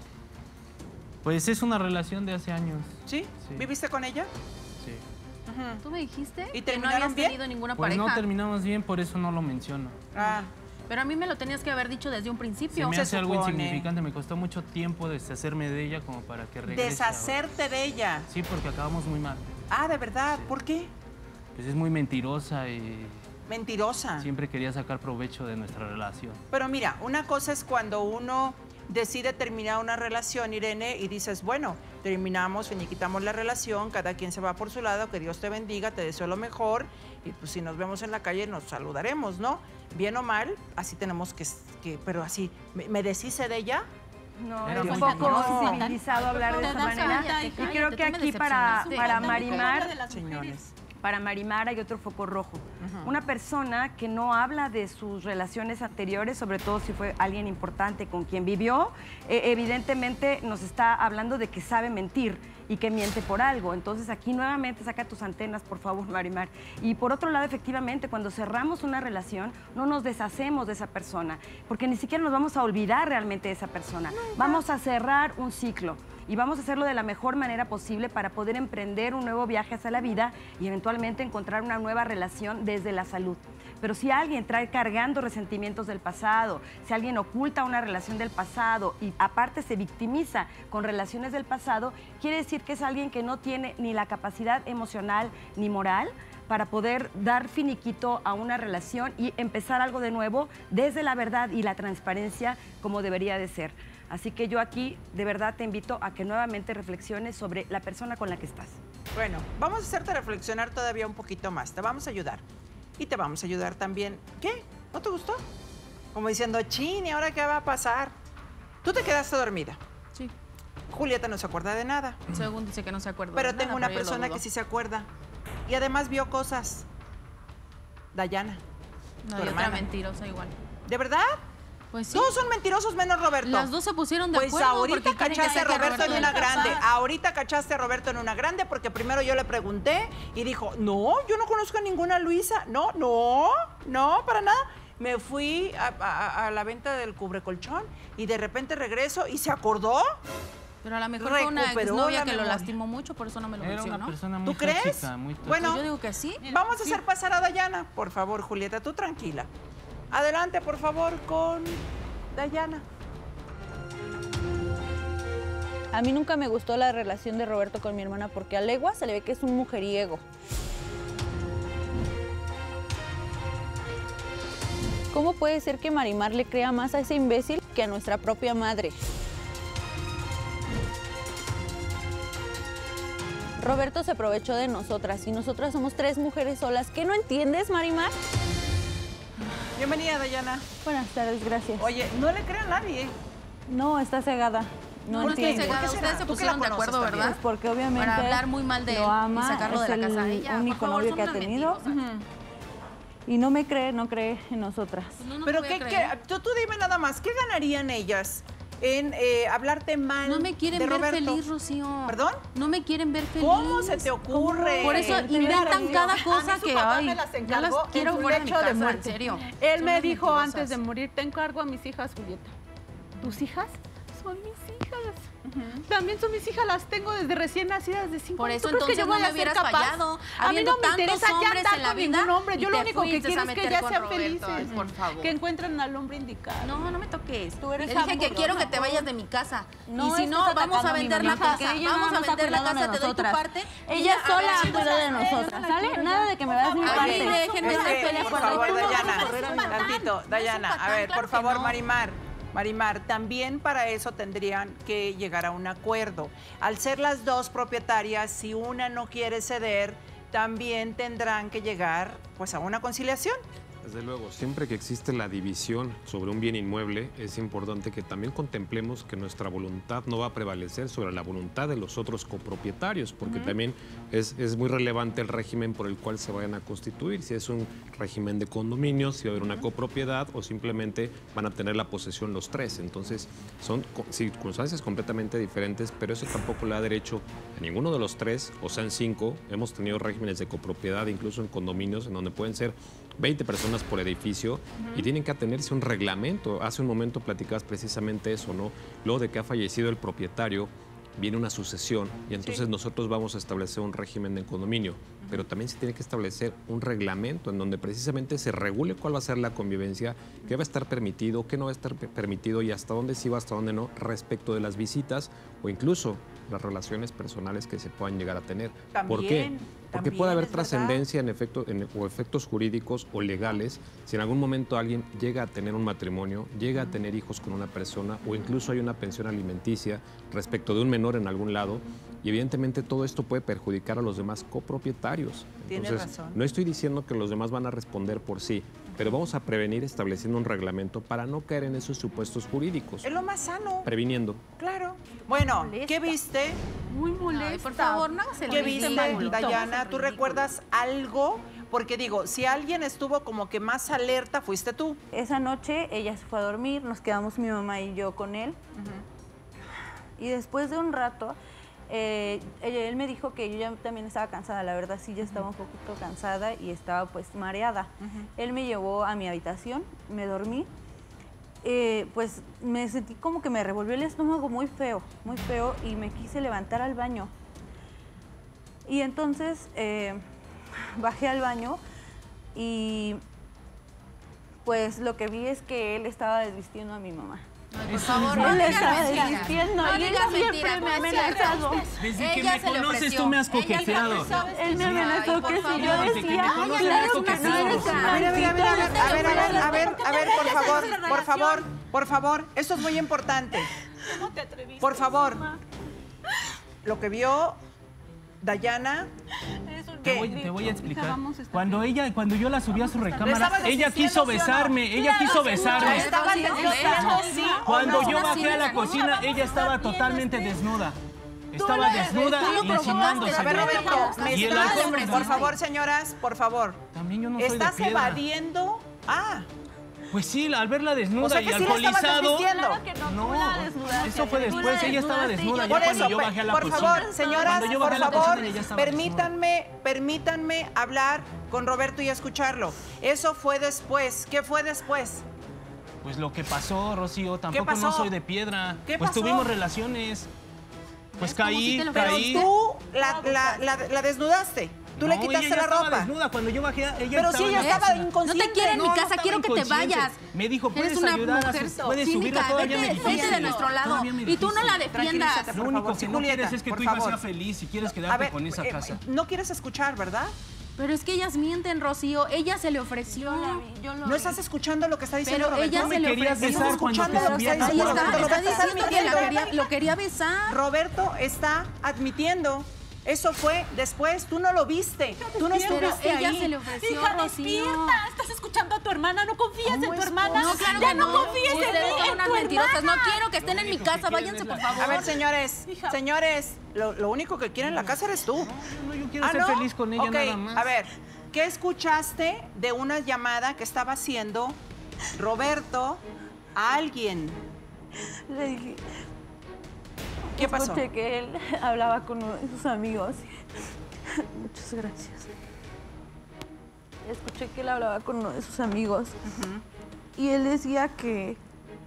Pues es una relación de hace años. ¿Sí? Sí. ¿Viviste con ella? Sí. Ujú. Tú me dijiste ¿Y que no terminaron habías bien? tenido ninguna Pues pareja. no terminamos bien, por eso no lo menciono. Ah, Pero a mí me lo tenías que haber dicho desde un Se principio. me se hace algo supone. insignificante, me costó mucho tiempo deshacerme de ella como para que regrese. deshacerte de ella. ahora. Sí, porque acabamos muy mal. Ah, ¿de verdad? ¿Por qué? Pues es muy mentirosa y Mentirosa. siempre quería sacar provecho de nuestra relación. Pero mira, una cosa es cuando uno decide terminar una relación, Irene, y dices, bueno, terminamos, finiquitamos la relación, cada quien se va por su lado, que Dios te bendiga, te deseo lo mejor, y pues si nos vemos en la calle nos saludaremos, ¿no? Bien o mal, así tenemos que pero así, ¿me deshice de ella? No, Era es un muy poco mentirosa. civilizado hablar de Te esa das manera. cuenta, Y hija, creo tú que me aquí para decepcionaste. Marimar, de las Señores. mujeres. Para Marimar hay otro foco rojo. Una persona que no habla de sus relaciones anteriores, sobre todo si fue alguien importante con quien vivió, evidentemente nos está hablando de que sabe mentir y que miente por algo. Entonces aquí nuevamente saca tus antenas, por favor, Marimar. Y por otro lado, efectivamente, cuando cerramos una relación, no nos deshacemos de esa persona, porque ni siquiera nos vamos a olvidar realmente de esa persona. Vamos a cerrar un ciclo y vamos a hacerlo de la mejor manera posible para poder emprender un nuevo viaje hacia la vida y eventualmente encontrar una nueva relación desde la salud. Pero si alguien trae cargando resentimientos del pasado, si alguien oculta una relación del pasado y aparte se victimiza con relaciones del pasado, quiere decir que es alguien que no tiene ni la capacidad emocional ni moral para poder dar finiquito a una relación y empezar algo de nuevo desde la verdad y la transparencia como debería de ser. Así que yo aquí de verdad te invito a que nuevamente reflexiones sobre la persona con la que estás. Bueno, vamos a hacerte reflexionar todavía un poquito más. Te vamos a ayudar. Y te vamos a ayudar también. ¿Qué? ¿No te gustó? Como diciendo, chin, ¿y ahora qué va a pasar? Tú te quedaste dormida. Sí. Julieta no se acuerda de nada. Según dice que no se acuerda. Pero de tengo nada, una persona que sí se acuerda. Y además vio cosas. Dayana. No, tu y otra hermana. mentirosa igual. ¿De verdad? Pues sí. Todos son mentirosos menos Roberto. Las dos se pusieron de Pues acuerdo. ahorita porque quieren cachaste a que saque Roberto en una del grande. pasado. Ahorita cachaste a Roberto en una grande porque primero yo le pregunté y dijo, no, yo no conozco a ninguna Luisa. No, para nada. Me fui a la venta del cubrecolchón y de repente regreso y se acordó. Pero a lo mejor fue una Recuperó exnovia la que lo memoria. lastimó mucho, por eso no me lo Era mencionó. una persona muy ¿Tú crees? tóxica, muy tóxica. Bueno, Yo digo que sí. vamos a hacer pasar a Dayana. Por favor, Julieta, tú tranquila. Adelante, por favor, con Dayana. A mí nunca me gustó la relación de Roberto con mi hermana porque a legua se le ve que es un mujeriego. ¿Cómo puede ser que Marimar le crea más a ese imbécil que a nuestra propia madre? Roberto se aprovechó de nosotras y nosotras somos 3 mujeres solas. ¿Qué no entiendes, Marimar? Bienvenida, Dayana. Buenas tardes, gracias. Oye, no le crean a nadie. No, está cegada. No No estoy entiende. cegada. ¿Por qué será? Ustedes se ¿Tú que la pusieron de conoces acuerdo, también? ¿verdad? Pues porque obviamente Para hablar muy mal de él lo ama, y sacarlo de la es casa a el ella. único Por favor, novio son que ha unas tenido. mentirosas. Y no me cree en nosotras. Pues no, no Pero te voy a ¿qué, creer. tú dime nada más, ¿qué ganarían ellas en hablarte mal No me quieren de ver Roberto? feliz, Rocío. ¿Perdón? No me quieren ver feliz. ¿Cómo se te ocurre? Por eso Mira, inventan Rocío, cada a mí cosa su que papá ay, me las ya encargó las quiero en su fuera de mi lecho de casa, en muerte. serio. Él Son me unas dijo mentirosas. antes de morir, te encargo a mis hijas, Julieta. ¿Tus hijas? Son mis hijas. También son mis hijas, las tengo desde recién nacidas de 5 Por años. eso ¿Tú crees que entonces yo no voy me a ser hubieras capaz? fallado. A mí no me Habiendo interesa tantos ya hombres andar en la con vida ningún hombre. y Yo lo te único que fuiste quiero a es que meter ya con sean Roberto. felices. Ay, por favor. Que encuentren al hombre indicado. No me toques. Tú eres Le dije que amorosa. quiero que te vayas de mi casa. No, y si estás no, vamos a atacando a mi vender la mamá, porque casa. ella Vamos nada a más ha vender la cuidado casa, de te doy tu nosotras. parte. y Ella ya, sola a ha ver, cuidado de nosotras, ¿sale? Nada de que me das mi parte. Ay, déjenme estar feliz por por favor, Roberto. Dayana, tantito, Dayana, a ver, claro por que favor, no. Marimar, también para eso tendrían que llegar a un acuerdo. Al ser las dos propietarias, si una no quiere ceder, también tendrán que llegar pues a una conciliación. Desde luego, siempre que existe la división sobre un bien inmueble, es importante que también contemplemos que nuestra voluntad no va a prevalecer sobre la voluntad de los otros copropietarios, porque también es muy relevante el régimen por el cual se vayan a constituir, si es un régimen de condominios, si va a haber una copropiedad o simplemente van a tener la posesión los tres. Entonces, son circunstancias completamente diferentes, pero eso tampoco le da derecho a ninguno de los tres, o sean 5. Hemos tenido regímenes de copropiedad, incluso en condominios, en donde pueden ser 20 personas por edificio y tienen que atenerse a un reglamento. Hace un momento platicabas precisamente eso, ¿no? Luego de que ha fallecido el propietario, viene una sucesión y entonces nosotros vamos a establecer un régimen de condominio, pero también se tiene que establecer un reglamento en donde precisamente se regule cuál va a ser la convivencia, qué va a estar permitido, qué no va a estar permitido y hasta dónde sí va, hasta dónde no, respecto de las visitas o incluso las relaciones personales que se puedan llegar a tener. ¿Por qué? También, Porque también puede haber es verdad. trascendencia o efectos jurídicos o legales si en algún momento alguien llega a tener un matrimonio, llega a tener hijos con una persona o incluso hay una pensión alimenticia respecto de un menor en algún lado. Y evidentemente todo esto puede perjudicar a los demás copropietarios. Tienes Entonces, razón. no estoy diciendo que los demás van a responder por sí, pero vamos a prevenir estableciendo un reglamento para no caer en esos supuestos jurídicos, Es lo más sano, previniendo. claro. Bueno, molesta. ¿qué viste? Muy molesta. Ay, por favor, no hagas el ¿Qué ridículo. viste, Dayana? ¿Tú recuerdas algo? Porque digo, si alguien estuvo como que más alerta, fuiste tú. Esa noche ella se fue a dormir, nos quedamos mi mamá y yo con él. Y después de un rato, él me dijo que yo ya también estaba cansada, la verdad sí, ya estaba un poquito cansada y estaba pues mareada. Él me llevó a mi habitación, me dormí, pues me sentí como que me revolvió el estómago muy feo y me quise levantar al baño. Y entonces bajé al baño y pues lo que vi es que él estaba desvistiendo a mi mamá. Ay, por favor, no Él digas estaba mentiras. desvistiendo No y él digas siempre mentiras, me ha no es cierto. amenazado. Desde que Ella me se le conoces ofreció. tú me has Ella coqueteado. Él me amenazó Ay, por que si favor. yo Desde que me decía, conoces, claro me has que sí, coqueteado. eres un A ver, maldito. por favor, esto es muy importante. ¿Cómo te atreviste? Por favor, lo que vio Dayana, Te voy a explicar. Vamos a estar Cuando yo la subí a su recámara, estabas ella diciendo, quiso ¿sí o no? besarme, ella quiso besarme. ¿estabas Sí, diciendo sí o Cuando no? yo bajé a la cocina, ella estaba totalmente desnuda. Estaba desnuda, insinuándose. A ver, Roberto, me Y el estás, alcohol por favor, señoras, por favor. También yo no soy de Estás piedra. evadiendo. Ah, Pues sí, al verla o desnuda sea y que sí la estabas alcoholizado. desvistiendo. No, eso fue después, ella estaba desnuda ya Por cuando eso, yo bajé a la por cocina. favor, señoras, Cuando yo por bajé a la favor, cocina, ella estaba desnuda. permítanme hablar con Roberto y escucharlo. Eso fue después. ¿Qué fue después? Pues lo que pasó, Rocío, tampoco pasó? no soy de piedra. ¿Qué Pues pasó? tuvimos relaciones. Pues ¿Ves cómo sí caí, te lo Pero caí. tú la desnudaste. Tú le No, quitaste ella la estaba ropa. desnuda. Cuando yo bajé, ella Pero si ella estaba No inconsciente. te quiere en mi No, casa, estaba quiero que te inconsciente. vayas. Me dijo, Eres puedes una ayudar a mujer puedes subirlo, cínica, todavía me vete de dijiste. nuestro lado. Todavía me Y tú no la dijiste. defiendas. Tranquilízate, Lo por único favor. que no Julieta, quieres es que por tu hija favor. sea feliz y quieres A quedarte ver, con esa casa. no quieres escuchar, ¿verdad? Pero es que ellas mienten, Rocío. Ella se le ofreció. No estás escuchando lo que está diciendo Pero Roberto. ella se le querías ofreció. besar cuando te Escuchando lo que subí a está Ahí diciendo está, Roberto. está Roberto diciendo que lo quería besar. Roberto está admitiendo. Eso fue después. Tú no lo viste. Tú no Pero estuviste ella ahí. se le ofreció, Hija, Rocío. despierta. ¿Estás escuchando a tu hermana? ¿No confías ¿Cómo en tu es hermana? No, claro ya que no no. confíes en Ustedes mí, son en unas tu mentirosas. No hermana. quiero que estén en mi casa. Váyanse, por favor. A ver, señores, Hija. señores, lo único que quiere en la casa eres tú. No, yo quiero ser feliz con ella Ok, nada más. a ver, ¿qué escuchaste de una llamada que estaba haciendo Roberto a alguien? Le dije, ¿Qué pasó? escuché que él hablaba con uno de sus amigos. Muchas gracias. Escuché que él hablaba con uno de sus amigos. Y él decía que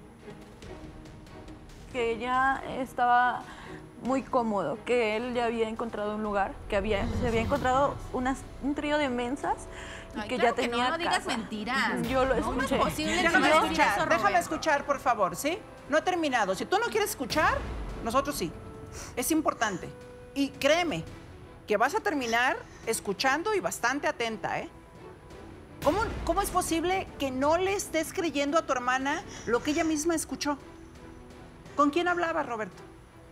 ya estaba muy cómodo, que él ya había encontrado un lugar, que se había encontrado un trío de mensas y Ay, que claro ya tenía no, no digas casa. mentiras. Yo lo ¿Cómo es escuché. posible que Déjame me digas escuchar, eso, déjame Roberto? escuchar, por favor, ¿sí? No he terminado. Si tú no quieres escuchar, nosotros sí. Es importante. Y créeme que vas a terminar escuchando y bastante atenta, ¿eh? ¿Cómo es posible que no le estés creyendo a tu hermana lo que ella misma escuchó? ¿Con quién hablaba, Roberto?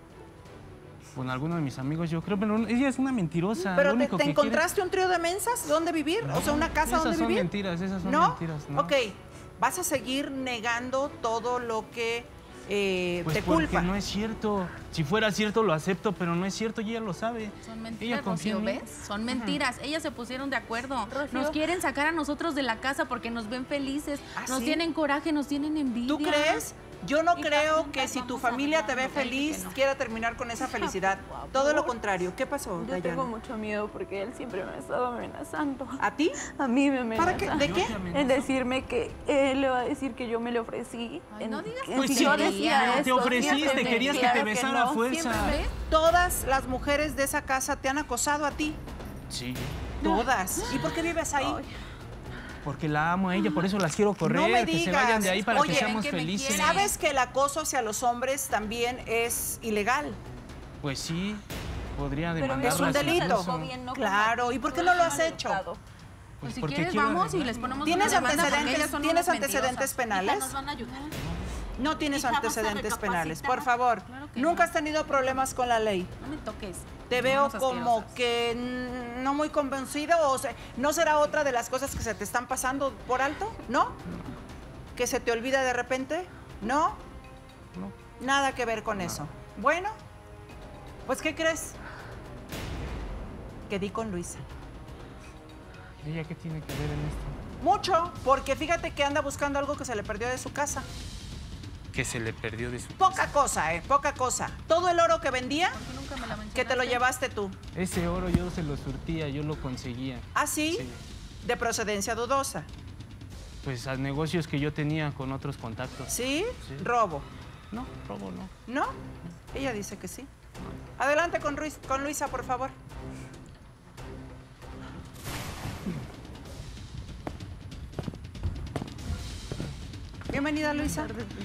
Con alguno de mis amigos, yo creo, pero ella es una mentirosa. ¿Pero Lo único te que encontraste un trío de mensas donde vivir? O sea, una casa esas donde son vivir. mentiras, esas son ¿No? mentiras, ¿no? Ok, vas a seguir negando todo lo que Pues te porque culpa. no es cierto. Si fuera cierto, lo acepto, pero no es cierto y ella lo sabe. Son Ella mentiras, confía Rocío, en mí. ¿ves? Son mentiras. Ellas se pusieron de acuerdo. Rocío. Nos quieren sacar a nosotros de la casa porque nos ven felices. ¿Ah, Nos sí? tienen coraje, nos tienen envidia. ¿Tú crees? Yo no Hija, creo nunca que si tu vamos a familia te ve arreglarlo, cállate feliz, que no. quiera terminar con esa felicidad. Todo lo contrario. ¿Qué pasó, Yo Dayana? tengo mucho miedo porque él siempre me ha estado amenazando. ¿A ti? A mí me amenaza. ¿Para qué? ¿De qué? En decirme que él le va a decir que yo me le ofrecí. Ay, no digas Pues si sí, yo te decía te esto, ofreciste, siempre me querías que decía te besara a no, fuerza. siempre me- Todas las mujeres de esa casa te han acosado a ti. Sí. Todas. ¿Y por qué vives ahí? Porque la amo a ella, por eso las quiero correr, No me que se digas. vayan de ahí para Oye, que seamos ven que me felices. quieren. ¿Sabes que el acoso hacia los hombres también es ilegal? Pues sí, podría Pero demandarlas. Es un delito. incluso. Bien, no Claro. ¿Y por qué no lo has hecho? Pues si porque quieres, quiero vamos y arreglar. les ponemos ¿Tienes una demanda porque antecedentes- ellas son tienes unas antecedentes mentirosas. penales? ¿Nos van a ayudar? No tienes Hija, ¿vas a antecedentes penales. recapacitar? Por favor, Claro que nunca no. has tenido problemas con la ley. No me toques. Te veo Somos como asquerosas. que no muy convencido, o sea, ¿no será otra de las cosas que se te están pasando por alto? ¿No? ¿Que se te olvida de repente? ¿No? No. Nada que ver con eso. Bueno, pues ¿qué crees? Que di con Luisa. ¿Y ella qué tiene que ver en esto? Mucho, porque fíjate que anda buscando algo que se le perdió de su casa. Que se le perdió de su... Poca cosa, poca cosa. Todo el oro que vendía, que te lo llevaste tú. Ese oro yo se lo surtía, yo lo conseguía. ¿Ah, sí? Sí. De procedencia dudosa. Pues a negocios que yo tenía con otros contactos. ¿Sí? Sí. Robo. No, robo no. ¿No? Ella dice que sí. Adelante con Luisa, por favor. Bienvenida, Luisa.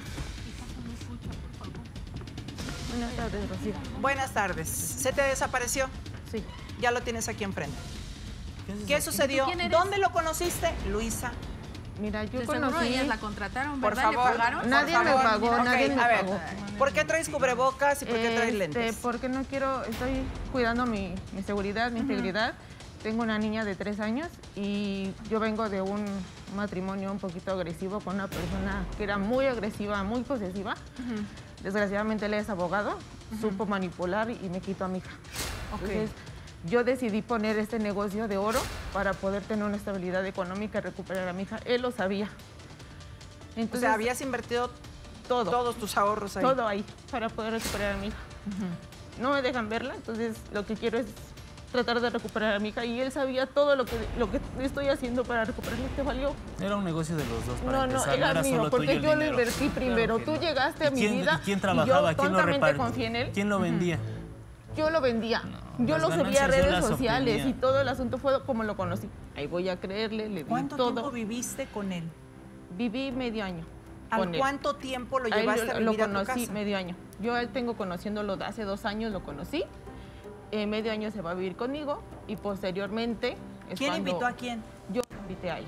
Buenas tardes, Rocío. Buenas tardes. ¿Se te desapareció? Sí. Ya lo tienes aquí enfrente. haces ¿Qué aquí? sucedió? ¿Quién eres? ¿Dónde lo conociste? Luisa. Mira, yo De seguro conocí... ellas la contrataron, Por ¿verdad? favor. ¿Le pagaron? Nadie Por me favor. pagó, Ok, nadie me a ver, pagó. ¿por qué traes cubrebocas y por qué traes lentes? Porque no quiero, estoy cuidando mi seguridad, mi integridad. Tengo una niña de 3 años y yo vengo de un matrimonio un poquito agresivo con una persona que era muy agresiva, muy posesiva. Desgraciadamente él es abogado, supo manipular y me quitó a mi hija. Entonces, yo decidí poner este negocio de oro para poder tener una estabilidad económica y recuperar a mi hija. Él lo sabía. Entonces, O sea, habías invertido todos tus ahorros ahí. todo ahí para poder recuperar a mi hija. No me dejan verla, entonces lo que quiero es tratar de recuperar a mi hija y él sabía todo lo que estoy haciendo para recuperarla. ¿Te valió? Era un negocio de los dos para No, empezar, era mío, solo porque tuyo el yo lo dinero. invertí primero. Claro que Tú no. llegaste a mi vida ¿Y quién y trabajaba? yo ¿Quién lo tontamente repartía? confié en él. ¿Quién lo vendía? Yo lo vendía. Yo las lo subía a ganancias yo redes las sociales obtenía. y todo el asunto fue como lo conocí. Ahí voy a creerle, le di ¿Cuánto todo. tiempo viviste con él? Viví medio año ¿Al con él. cuánto tiempo lo A él llevaste a lo vivir a tu conocí casa? medio año. Yo a él tengo conociéndolo de hace 2 años, lo conocí. Medio año se va a vivir conmigo y posteriormente es ¿Quién cuando invitó a quién? yo lo invité a él.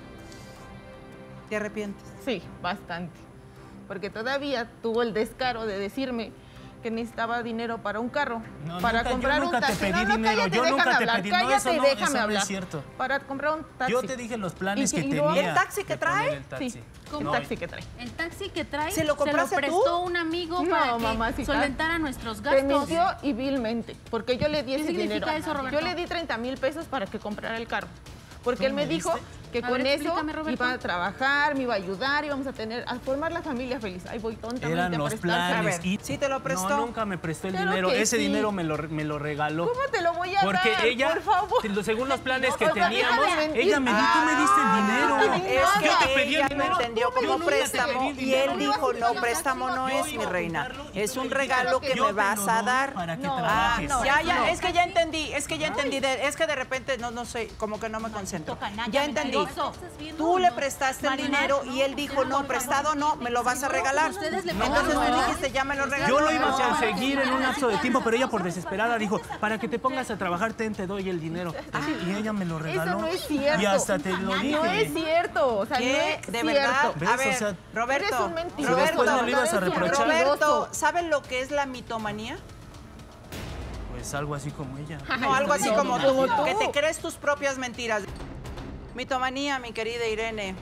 ¿Te arrepientes? Sí, bastante. Porque todavía tuvo el descaro de decirme que necesitaba dinero para un carro, No, para nunca- yo comprar nunca un te taxi. pedí No, dinero, cállate, yo déjame nunca te hablar. pedí- no, Cállate, eso no- déjame eso no es hablar. cierto. Para comprar un taxi. Yo te dije los planes Y- que y tenía. luego- ¿El taxi que de poner trae? el taxi. Sí, No, un taxi que trae. El taxi que trae ¿Se lo compraste tú? prestó un amigo No, para que mamacita. solventara nuestros Te gastos. mintió y vilmente, porque yo le di ¿Qué ese significa dinero. eso, Roberto? Yo le di 30,000 pesos para que comprara el carro. Porque ¿Tú él me me dijo diste? que A con ver, eso explícame, Roberto. iba a trabajar, me iba a ayudar, íbamos a formar la familia feliz. Ahí voy tontamente Eran a los prestar. A planes. ver, ¿sí te lo prestó? No, nunca me prestó el Claro dinero. que Ese sí. dinero me lo regaló. ¿Cómo te lo voy a Porque dar? ella, por favor. según los planes que O sea, teníamos, deja de mentir. ella me dijo, tú me diste el dinero. no, Es que Yo te pedí ella el lo dinero. entendió Yo como nunca te préstamo pedí y dinero. él dijo, no, Yo préstamo no iba es, a mi reina. juntarlo y Es te un lo dije. regalo que Yo me te vas lo a doy dar. para que No. trabajes. no, Ya, no. es que ya entendí, es que de repente, no sé, como que no me concentro. Ya entendí. Tú le prestaste el Marina, dinero y él dijo, no, prestado no, me lo vas a regalar. Ustedes le Entonces pagaron, tú ¿verdad? dijiste, ya me lo regaló. Yo lo iba a No. conseguir en un lapso de tiempo, pero ella por desesperada dijo, para que te pongas a trabajar, te doy el dinero. Y ella me lo regaló. Eso no es cierto. Y hasta te lo dije. No es cierto. O sea, no ¿Qué? es ¿De cierto. verdad? ¿Ves? A ver, O sea, Eres Roberto, un mentiroso. Si después no le ibas a Eres un reprochar. Roberto, ¿saben lo que es la mitomanía? Pues algo así como ella. No, algo así no, como no, tú, no. que te crees tus propias mentiras. Mitomanía, mi querida Irene.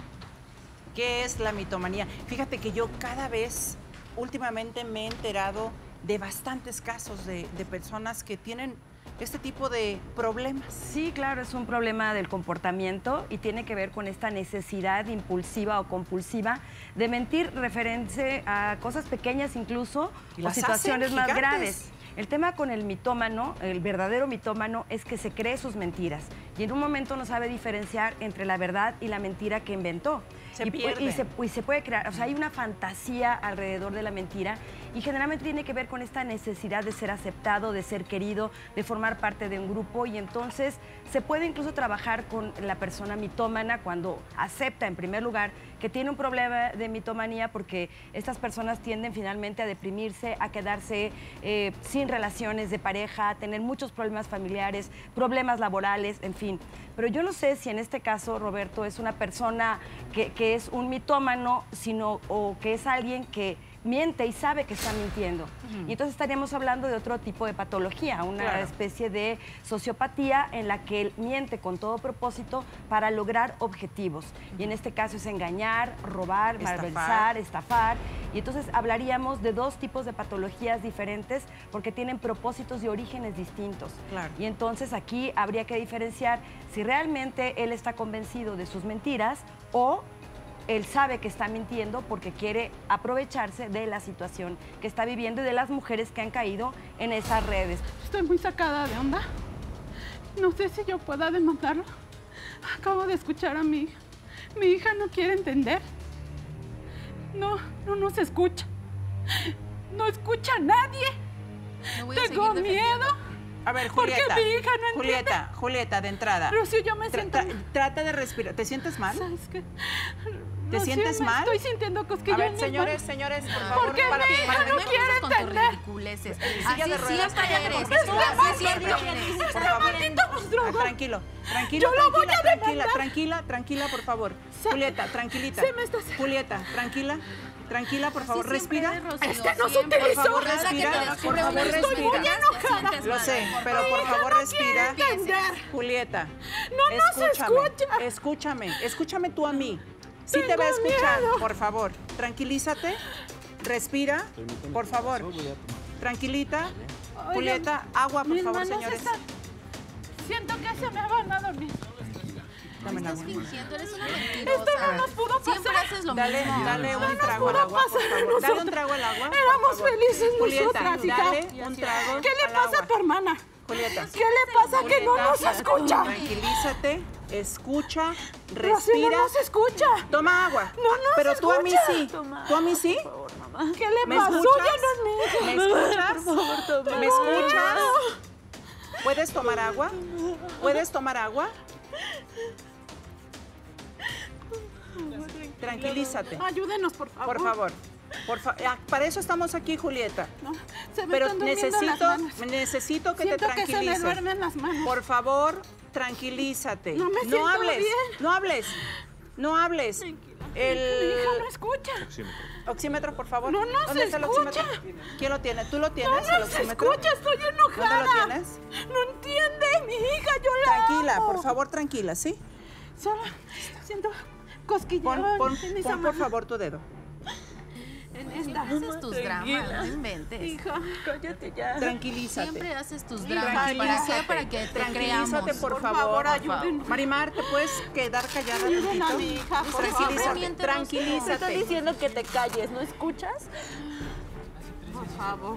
¿Qué es la mitomanía? Fíjate que yo cada vez, últimamente me he enterado de bastantes casos de personas que tienen este tipo de problemas. Sí, claro, es un problema del comportamiento y tiene que ver con esta necesidad impulsiva o compulsiva de mentir referente a cosas pequeñas incluso Y o las situaciones hacen más gigantes. graves. El tema con el mitómano, el verdadero mitómano, es que se cree sus mentiras y en un momento no sabe diferenciar entre la verdad y la mentira que inventó. Se y pierde. se puede crear, o sea, hay una fantasía alrededor de la mentira y generalmente tiene que ver con esta necesidad de ser aceptado, de ser querido, de formar parte de un grupo y entonces se puede incluso trabajar con la persona mitómana cuando acepta en primer lugar que tiene un problema de mitomanía porque estas personas tienden finalmente a deprimirse, a quedarse sin relaciones de pareja, a tener muchos problemas familiares, problemas laborales, en fin. Pero yo no sé si en este caso, Roberto, es una persona que es un mitómano, sino o que es alguien que miente y sabe que está mintiendo. Y entonces estaríamos hablando de otro tipo de patología, una especie de sociopatía en la que él miente con todo propósito para lograr objetivos. Y en este caso es engañar, robar, malversar, estafar. Y entonces hablaríamos de dos tipos de patologías diferentes porque tienen propósitos y orígenes distintos. Y entonces aquí habría que diferenciar si realmente él está convencido de sus mentiras o él sabe que está mintiendo porque quiere aprovecharse de la situación que está viviendo y de las mujeres que han caído en esas redes. Estoy muy sacada de onda. No sé si yo pueda demandarlo. Acabo de escuchar a mi hija. Mi hija no quiere entender. No nos escucha. No escucha a nadie. Tengo miedo. A ver, Julieta. Porque mi hija no entiende. Julieta, de entrada. Rocío, yo me siento... Trata de respirar. ¿Te sientes mal? ¿Sabes qué? ¿Te sientes mal? Estoy sintiendo cosquillas. A ver, señores, por favor. Porque mi hija no quiere entender. Silla de ruedas. Por favor. Tranquilo. Yo lo voy a demandar. Tranquila, por favor. Julieta, tranquilita. Julieta, tranquila, por favor, respira. Es que no se utilizó. Por favor, respira. Por favor, Estoy muy respira. enojada. Lo sé, pero por favor, respira. Julieta, escúchame tú a mí. Sí te va a escuchar, por favor. Tranquilízate, respira, por favor. Tranquilita. Julieta, agua, por favor, señores. Siento que se me van a dormir. Dame el agua. Estás fingiendo, eres una mentirosa. Esto no nos pudo pasar. Siempre haces lo mismo. Dale un trago al agua, por favor. Dale un trago al agua. Éramos felices Julieta, nosotras, hija. dale un trago. ¿Qué le pasa a tu hermana? Julieta. ¿Qué le pasa que no nos escucha? Tranquilízate, escucha, Rocío, respira. no nos escucha. Toma agua. No nos Pero tú a mí escucha. sí. ¿Tú a mí sí? ¿Qué le ¿Me pasó? escuchas? Ya no es mi hija. ¿Me escuchas? ¿Me escuchas? ¿Puedes tomar agua? ¿Puedes tomar agua? Tranquilízate. Ayúdenos, por favor. Por favor. Para eso estamos aquí, Julieta. No, se me Pero están durmiendo las manos. necesito que Siento te tranquilices. que se me duermen las manos. Por favor, tranquilízate. No me siento hables, bien. no hables. Mi hija no escucha. Oxímetro, por favor. No nos ¿Dónde está el escucha. oxímetro? ¿Quién lo tiene? ¿Tú lo tienes, No el nos oxímetro? escucha, estoy enojada. ¿Dónde lo tienes? No entiende, mi hija, yo la Tranquila, amo. por favor, tranquila, ¿sí? Solo siento cosquillón Pon, en esa por mano. favor, tu dedo. En esta. Haces tus dramas, no inventes. Hija, cállate ya. Tranquilízate. Siempre haces tus dramas. ¿Para qué? Para que te creamos. Tranquilízate, por favor. ayúdenme. Marimar, ¿te puedes quedar callada un Ayuden a poquito? mi hija, por Tranquilízate, Te tranquilízate. estoy diciendo que te calles, ¿no escuchas? Por favor.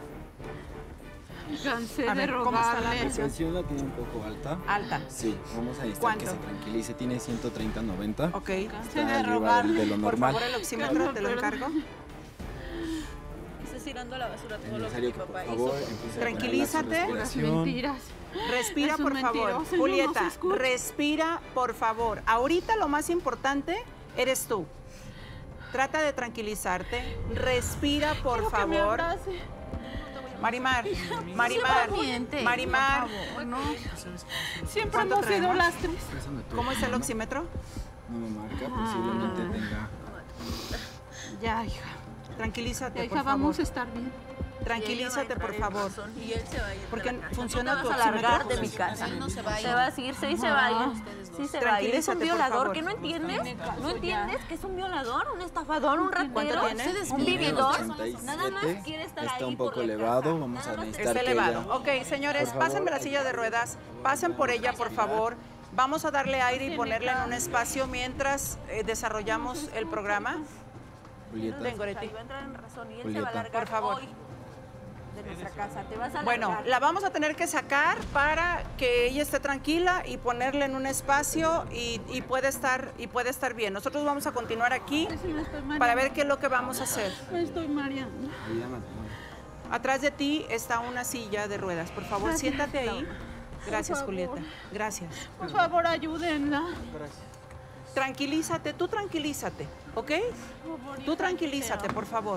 Cansé A de ver, ¿cómo está la rogarle. presión? Presión la tiene un poco alta. Alta. Sí, vamos a necesitar ¿Cuánto? que se tranquilice. Tiene 130/90. Ok. Cansé Está de arriba rogarle. de lo Por normal. favor, el oxímetro, te lo encargo. Estás tirando a la basura Es todo lo que necesario mi que, por papá favor, hizo. empiece a Tranquilízate. controlar su respiración. Mentiras. Respira, Es un por favor. mentiroso y no nos Julieta, escucha. respira, por favor. Ahorita lo más importante eres tú. Trata de tranquilizarte. Respira, por Quiero que me favor. abrace. Marimar, No Marimar, mientes, Marimar. por favor, no. Siempre ¿Cuánto hemos sido traemos? las tres. Pésame tú. ¿Cómo es el oxímetro? No me marca, posiblemente tenga. Ya, hija. Tranquilízate, Ya, por hija, favor. vamos a estar bien. Tranquilízate, por favor. Y él se va a ir. Porque funciona Te tu vas a largar oxímetro. de mi casa. Él no se va a ir. Se va a ir, sí se va a ir. Sí se va a ir. Es Tranquilízate, un por violador, favor. ¿qué no entiendes? Me caso ¿No ya. entiendes que es un violador, un estafador, un ratero? ¿Cuánto tienes? Un vividor. 87, Nada más quiere estar está ahí un por poco la elevado. casa. Vamos a Nada más necesitar Está que elevado. ella- Ok, señores, Por favor. pásenme la silla de ruedas. Pasen por ella, por favor. Vamos a darle aire y ponerla en un espacio mientras desarrollamos el programa. Julieta, Ven, Goretti. Va a entrar en razón y él se Julieta. va a largar Por favor. hoy de nuestra casa. Te vas a Bueno, largar. la vamos a tener que sacar para que ella esté tranquila y ponerla en un espacio y puede estar bien. Nosotros vamos a continuar aquí Sí, me estoy mareando. para ver qué es lo que vamos a hacer. Me estoy mareando. ayúdame. Atrás de ti está una silla de ruedas. Por favor, Gracias. siéntate ahí. Gracias, favor. Julieta. Gracias. Por favor, ayúdenla. Tranquilízate, tú tranquilízate, ¿ok? Tú tranquilízate, por favor.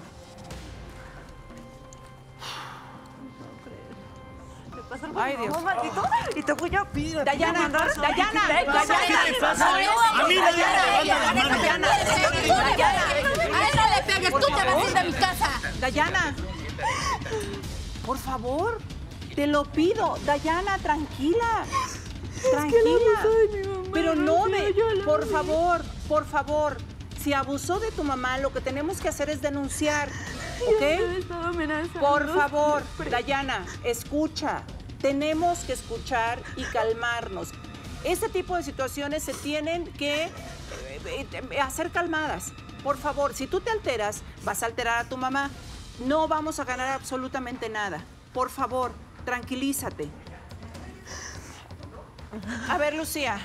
Te pasa algo, Ay, Dios. no, maldito. Y te voy a pedir. Dayana, Dayana, ¿Qué le pasa? Dayana, A mí nadie me levanta las manos. A él no le pegues, Por tú te vas a favor. ir de mi casa. Dayana, por favor, te lo pido. Dayana, tranquila. Tranquila. Pero no por favor. Si abusó de tu mamá, lo que tenemos que hacer es denunciar, ¿ok? Por favor, Dayana, escucha. Tenemos que escuchar y calmarnos. Ese tipo de situaciones se tienen que hacer calmadas. Por favor, si tú te alteras, vas a alterar a tu mamá. No vamos a ganar absolutamente nada. Por favor, tranquilízate. A ver, Lucía.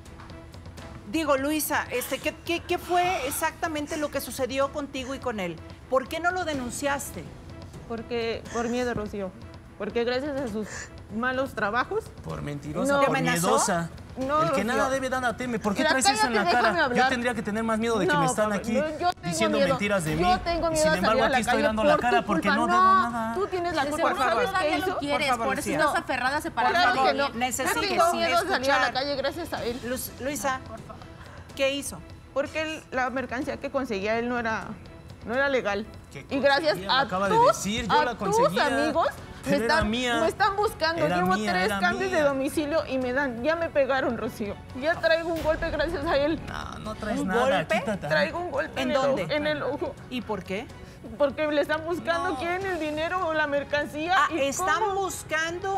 Digo, Luisa, ¿qué fue exactamente lo que sucedió contigo y con él? ¿Por qué no lo denunciaste? Porque por miedo, Rocío. Porque gracias a sus malos trabajos. Por mentirosa, No. por ¿Te amenazó? miedosa. No, el que Rocío. nada debe, nada teme. ¿Por qué Mira, traes eso en la cállate, déjame cara? hablar. Yo tendría que tener más miedo de que No, me están papá, aquí yo tengo diciendo miedo. mentiras de mí. Yo tengo Y miedo sin a embargo, salir a la aquí estoy calle dando la por cara tu porque culpa. no debo nada. Tú tienes la De culpa. seguro ¿Sabes todavía qué lo hizo? quieres, favor, por eso Lucía. estás aferrada a separarte Claro de que él. no. Necesito Yo tengo sí miedo de salir a la escuchar. calle gracias a él. Luisa, ¿qué hizo? Porque la mercancía que conseguía él no era legal. ¿Qué Y gracias conseguía? Me a acaba de tus, decir, yo a la tus conseguía. amigos Pero era mía. me están buscando. Era Llevo mía, 3 era cambios de mía. domicilio y ya me pegaron, Rocío. Ya traigo un golpe gracias a él. No traes ¿Un nada, golpe? quítate. Traigo un golpe ¿En el ojo- dónde? en el ojo. ¿Y por qué? Porque le están buscando, quieren el dinero o la mercancía. Ah, ¿y están cómo? buscando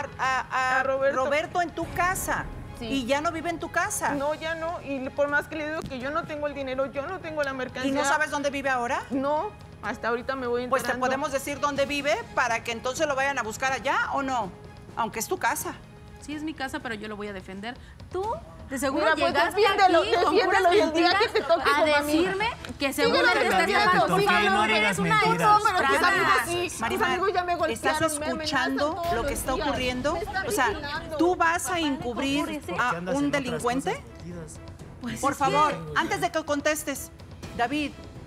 a Roberto en tu casa. Sí. Y ya no vive en tu casa. No, ya no. Y por más que le digo que yo no tengo el dinero, yo no tengo la mercancía. ¿Y no sabes dónde vive ahora? No, hasta ahorita me voy enterando. Pues te podemos decir dónde vive para que entonces lo vayan a buscar allá o no. Aunque es tu casa. Sí, es mi casa, pero yo lo voy a defender. Tú, de seguro Mira, pues, llegaste defiéndelo, aquí con defiéndelo, puras y el día mentiras que te toque a como a mí. decirme que según Síguelo él te está defendiendo, llamando. ¿por qué no eres digas una mentiras? No, pero tus frustrada. amigos sí. Tus Marimar, amigos ya me golpearon, ¿estás me escuchando amenazan todos lo que los está días. ocurriendo? Me están O sea, vigilando. ¿tú vas a encubrir a Andas un en otras delincuente? cosas metidas. Pues Por es que- favor, antes de que contestes, David,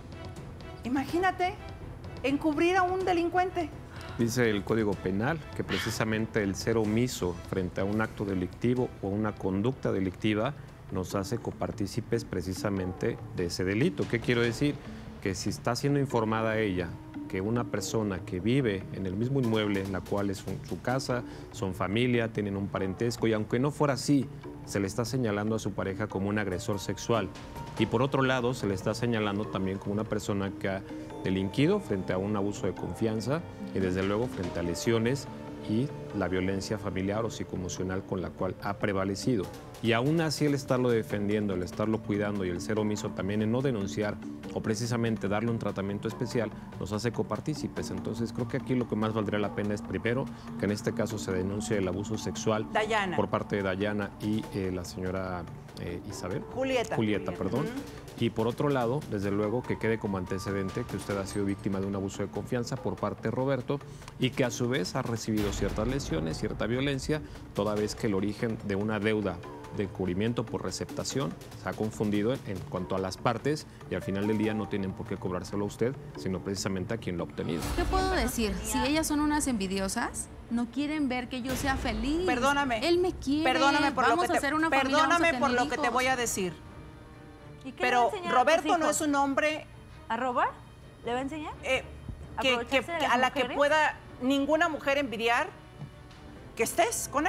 imagínate encubrir a un delincuente. Dice el Código Penal que precisamente el ser omiso frente a un acto delictivo o una conducta delictiva nos hace copartícipes precisamente de ese delito. ¿Qué quiero decir? Que si está siendo informada ella que una persona que vive en el mismo inmueble en la cual es su casa, son familia, tienen un parentesco, y aunque no fuera así, se le está señalando a su pareja como un agresor sexual. Y por otro lado, se le está señalando también como una persona que ha delinquido frente a un abuso de confianza y desde luego frente a lesiones y la violencia familiar o psicoemocional con la cual ha prevalecido. Y aún así el estarlo defendiendo, el estarlo cuidando y el ser omiso también en no denunciar o precisamente darle un tratamiento especial nos hace copartícipes. Entonces creo que aquí lo que más valdría la pena es primero que en este caso se denuncie el abuso sexual Dayana. por parte de Dayana y la señora Isabel. Julieta, perdón. Y por otro lado, desde luego, que quede como antecedente que usted ha sido víctima de un abuso de confianza por parte de Roberto y que a su vez ha recibido ciertas lesiones, cierta violencia, toda vez que el origen de una deuda de encubrimiento por receptación se ha confundido en cuanto a las partes y al final del día no tienen por qué cobrárselo a usted, sino precisamente a quien lo ha obtenido. ¿Qué puedo decir? Si ellas son unas envidiosas, no quieren ver que yo sea feliz. Perdóname. Él me quiere. Perdóname por Vamos lo que a hacer una familia, vamos a perdóname por tener lo que te hijos. voy a decir. ¿Y qué le va a Pero enseñar a tus Roberto no hijos? es un hombre ¿A robar? ¿Le va a enseñar? ¿Aprovecharse de las a la que mujeres? pueda ninguna mujer envidiar que estés con él.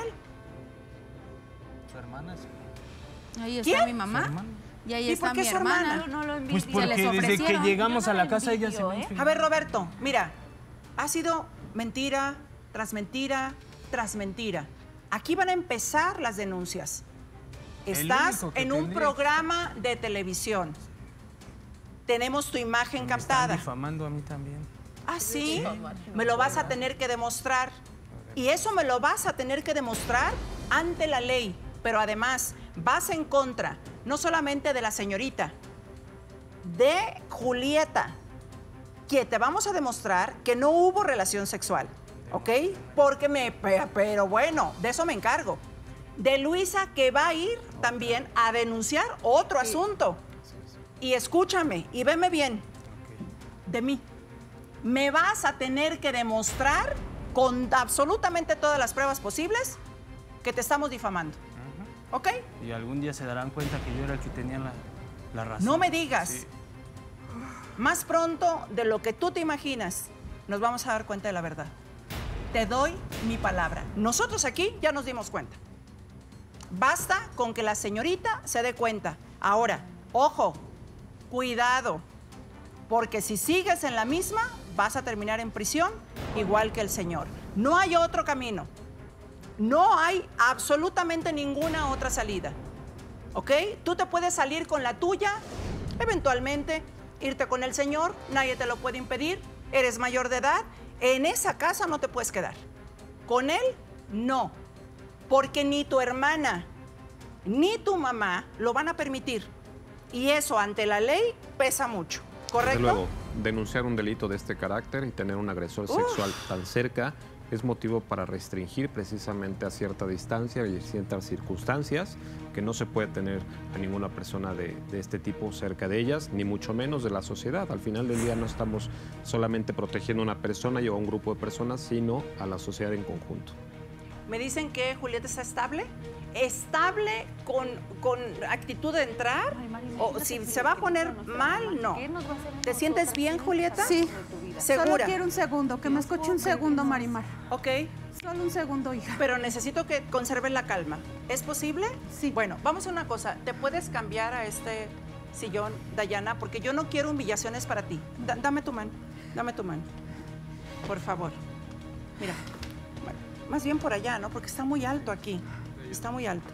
Su hermana sí. Ahí está ¿Quién? mi mamá. Y ahí ¿Y está por qué mi su hermana. hermana? Yo no lo envidio. Pues Se porque les desde que ofrecieron. llegamos Yo a no la lo casa ella se envidio, va A ver, Roberto, mira, ha sido mentira tras mentira tras mentira. Aquí van a empezar las denuncias. Estás único que en un tendría- programa de televisión. Tenemos tu imagen Me están captada. difamando a mí también. ¿Ah, sí? Me lo vas a tener que demostrar. Y eso me lo vas a tener que demostrar ante la ley. Pero además, vas en contra, no solamente de la señorita, de Julieta, que te vamos a demostrar que no hubo relación sexual, ¿ok? Pero bueno, de eso me encargo. De Luisa, que va a ir también a denunciar otro asunto. Y escúchame, y veme bien, de mí. Me vas a tener que demostrar con absolutamente todas las pruebas posibles que te estamos difamando. ¿Ok? Y algún día se darán cuenta que yo era el que tenía la razón. No me digas. Sí. más pronto de lo que tú te imaginas, nos vamos a dar cuenta de la verdad. Te doy mi palabra. Nosotros aquí ya nos dimos cuenta. Basta con que la señorita se dé cuenta. Ahora, ojo, cuidado, porque si sigues en la misma, vas a terminar en prisión igual que el señor. No hay otro camino. No hay absolutamente ninguna otra salida. ¿Ok? Tú te puedes salir con la tuya, eventualmente irte con el señor, nadie te lo puede impedir, eres mayor de edad, en esa casa no te puedes quedar. Con él, no, porque ni tu hermana ni tu mamá lo van a permitir. Y eso ante la ley pesa mucho, ¿correcto? Desde luego, denunciar un delito de este carácter y tener un agresor sexual tan cerca es motivo para restringir precisamente a cierta distancia y ciertas circunstancias que no se puede tener a ninguna persona de este tipo cerca de ellas, ni mucho menos de la sociedad. Al final del día no estamos solamente protegiendo a una persona y a un grupo de personas, sino a la sociedad en conjunto. Me dicen que Julieta está estable. ¿Estable con actitud de entrar? ¿O si se va a poner mal? No. ¿Te sientes bien, Julieta? Sí. ¿Segura? Solo quiero un segundo, que me escuche un segundo, Marimar. Ok. Solo un segundo, hija. Pero necesito que conserven la calma. ¿Es posible? Sí. Bueno, vamos a una cosa. ¿Te puedes cambiar a este sillón, Dayana? Porque yo no quiero humillaciones para ti. Dame tu mano. Dame tu mano. Por favor. Mira. Bueno, más bien por allá, ¿no? Porque está muy alto aquí. Está muy alto.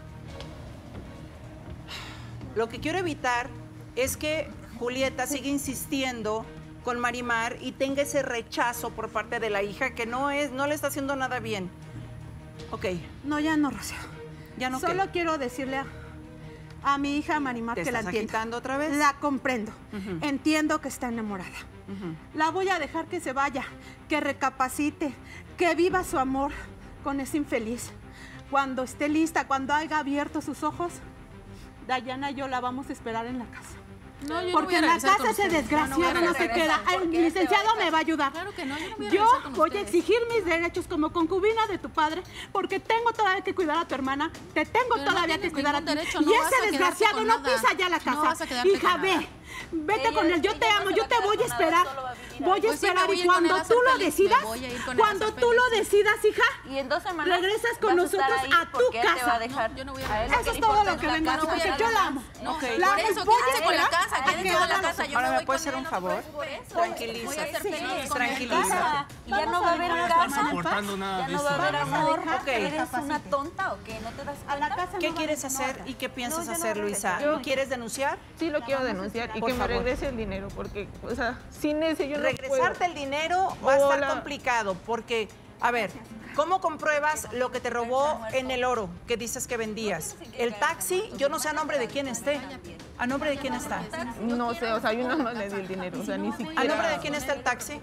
Lo que quiero evitar es que Julieta siga insistiendo con Marimar y tenga ese rechazo por parte de la hija que no le está haciendo nada bien. Ok. No, ya no, Rocío. Ya no. Solo quiero decirle a mi hija Marimar que la entiendo. ¿Te estás agitando otra vez? La comprendo. Entiendo que está enamorada. La voy a dejar que se vaya, que recapacite, que viva su amor con ese infeliz. Cuando esté lista, cuando haya abierto sus ojos, Dayana y yo la vamos a esperar en la casa. No, yo porque no voy a en la regresar casa con ese ustedes. desgraciado no se queda. El licenciado me va a ayudar. Claro que no, yo no voy a Yo regresar con voy a ustedes. exigir mis derechos como concubina de tu padre, porque tengo todavía que cuidar a tu hermana, te tengo Pero no todavía que tienes cuidar a ti. ningún derecho, Y no vas a ese quedarte desgraciado con no nada. pisa ya la No casa. vas a quedarte Hija, con ve. nada. Vete con él, yo te amo, yo te voy a esperar. Voy a Pues sí, me esperar voy a y ir con cuando él a ser tú lo feliz, decidas, me voy a ir con él a cuando ser tú lo feliz. decidas, hija, Y en 2 semanas regresas con vas a estar nosotros ahí a tu porque él te va a casa. dejar. No, yo no voy a A él regresar. lo que Eso es le todo importa lo que es la vengo a casa. hacer, porque yo la amo. No, Ok. La por amo, eso voy a quédense con la esperar casa, a quédense que con la haga casa. Yo Ahora, me ¿me voy puedes con hacer él, un no te favor? preocupes. Tranquiliza. Voy a ser feliz con él. Tranquiliza. Y ya no va a haber No voy a estar casa, soportando nada ya de no esto. va a haber amor. Ok. ¿Eres una tonta o qué? ¿No te das A la cuenta? casa ¿Qué no quieres va a hacer haber y qué piensas No, yo no hacer, voy a Luisa? regresar. ¿Quieres denunciar? Sí lo quiero denunciar y Por que me favor. regrese el dinero, porque, o sea, sin ese yo no Regresarte puedo. el dinero va a estar Hola. complicado porque, a ver, ¿cómo compruebas lo que te robó en el oro que dices que vendías? El taxi, yo no sé a nombre de quién esté. ¿A nombre de quién está? No sé, o sea, yo nada más le di el dinero, o sea, ni siquiera. ¿A nombre de quién está el taxi?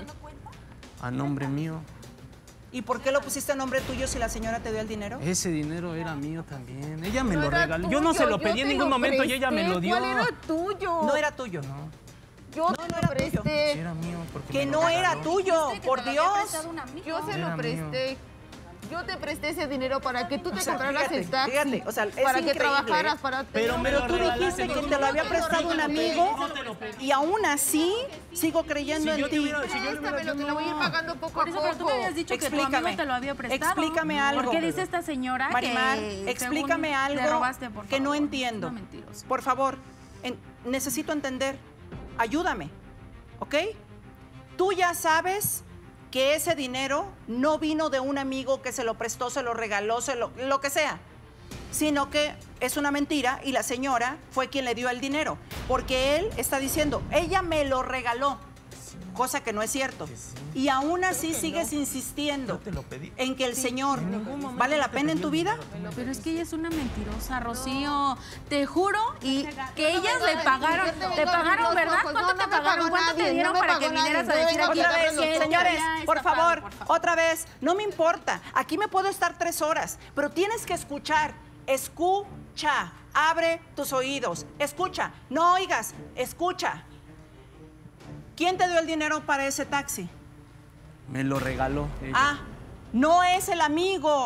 A nombre mío. ¿Y por qué lo pusiste a nombre tuyo si la señora te dio el dinero? Ese dinero era mío también. Ella me No lo era regaló. Yo no se lo tuyo, pedí yo en te ningún lo momento y ella me presté. lo dio. ¿Cuál era tuyo? No era tuyo. Yo No, te no lo era tuyo. Sí, presté. era mío. Porque Que me lo no era regaló. tuyo, por Dios. Yo se Era lo presté. Yo te presté ese dinero para que tú te O sea, compraras fíjate, el taxi. fíjate, o sea, es para que increíble, trabajaras, ¿eh? para Pero me Pero lo tú regalaste, dijiste que no, te lo había prestado un amigo y aún así sigo creyendo Si yo en te ti. hubiera- si yo le hubiera- Préstamelo, te lo voy a ir pagando poco Por a eso, pero tú poco. me habías dicho que tu Explícame. amigo te lo había prestado. Explícame algo. ¿Por qué dice esta señora Marimar, que explícame según algo le robaste, por que no favor? entiendo. Una mentirosa. Por favor, necesito entender. Ayúdame, ¿ok? Tú ya sabes que ese dinero no vino de un amigo que se lo prestó, se lo regaló, lo que sea, sino que es una mentira y la señora fue quien le dio el dinero, porque él está diciendo, ella me lo regaló, cosa que no es cierto. Y aún así sigues insistiendo en que el señor vale la pena en tu vida. Pero es que ella es una mentirosa, Rocío. Te juro y que ellas le pagaron. Te pagaron, ¿verdad? ¿Cuánto te pagaron? ¿Cuánto te dieron para que vinieras a decir aquí? Otra vez, que señores, ya por está favor, pago, otra vez. No me importa. Aquí me puedo estar 3 horas, pero tienes que escuchar. Escucha. Abre tus oídos. Escucha. No oigas. Escucha. ¿Quién te dio el dinero para ese taxi? Me lo regaló ella. Ah, no es el amigo.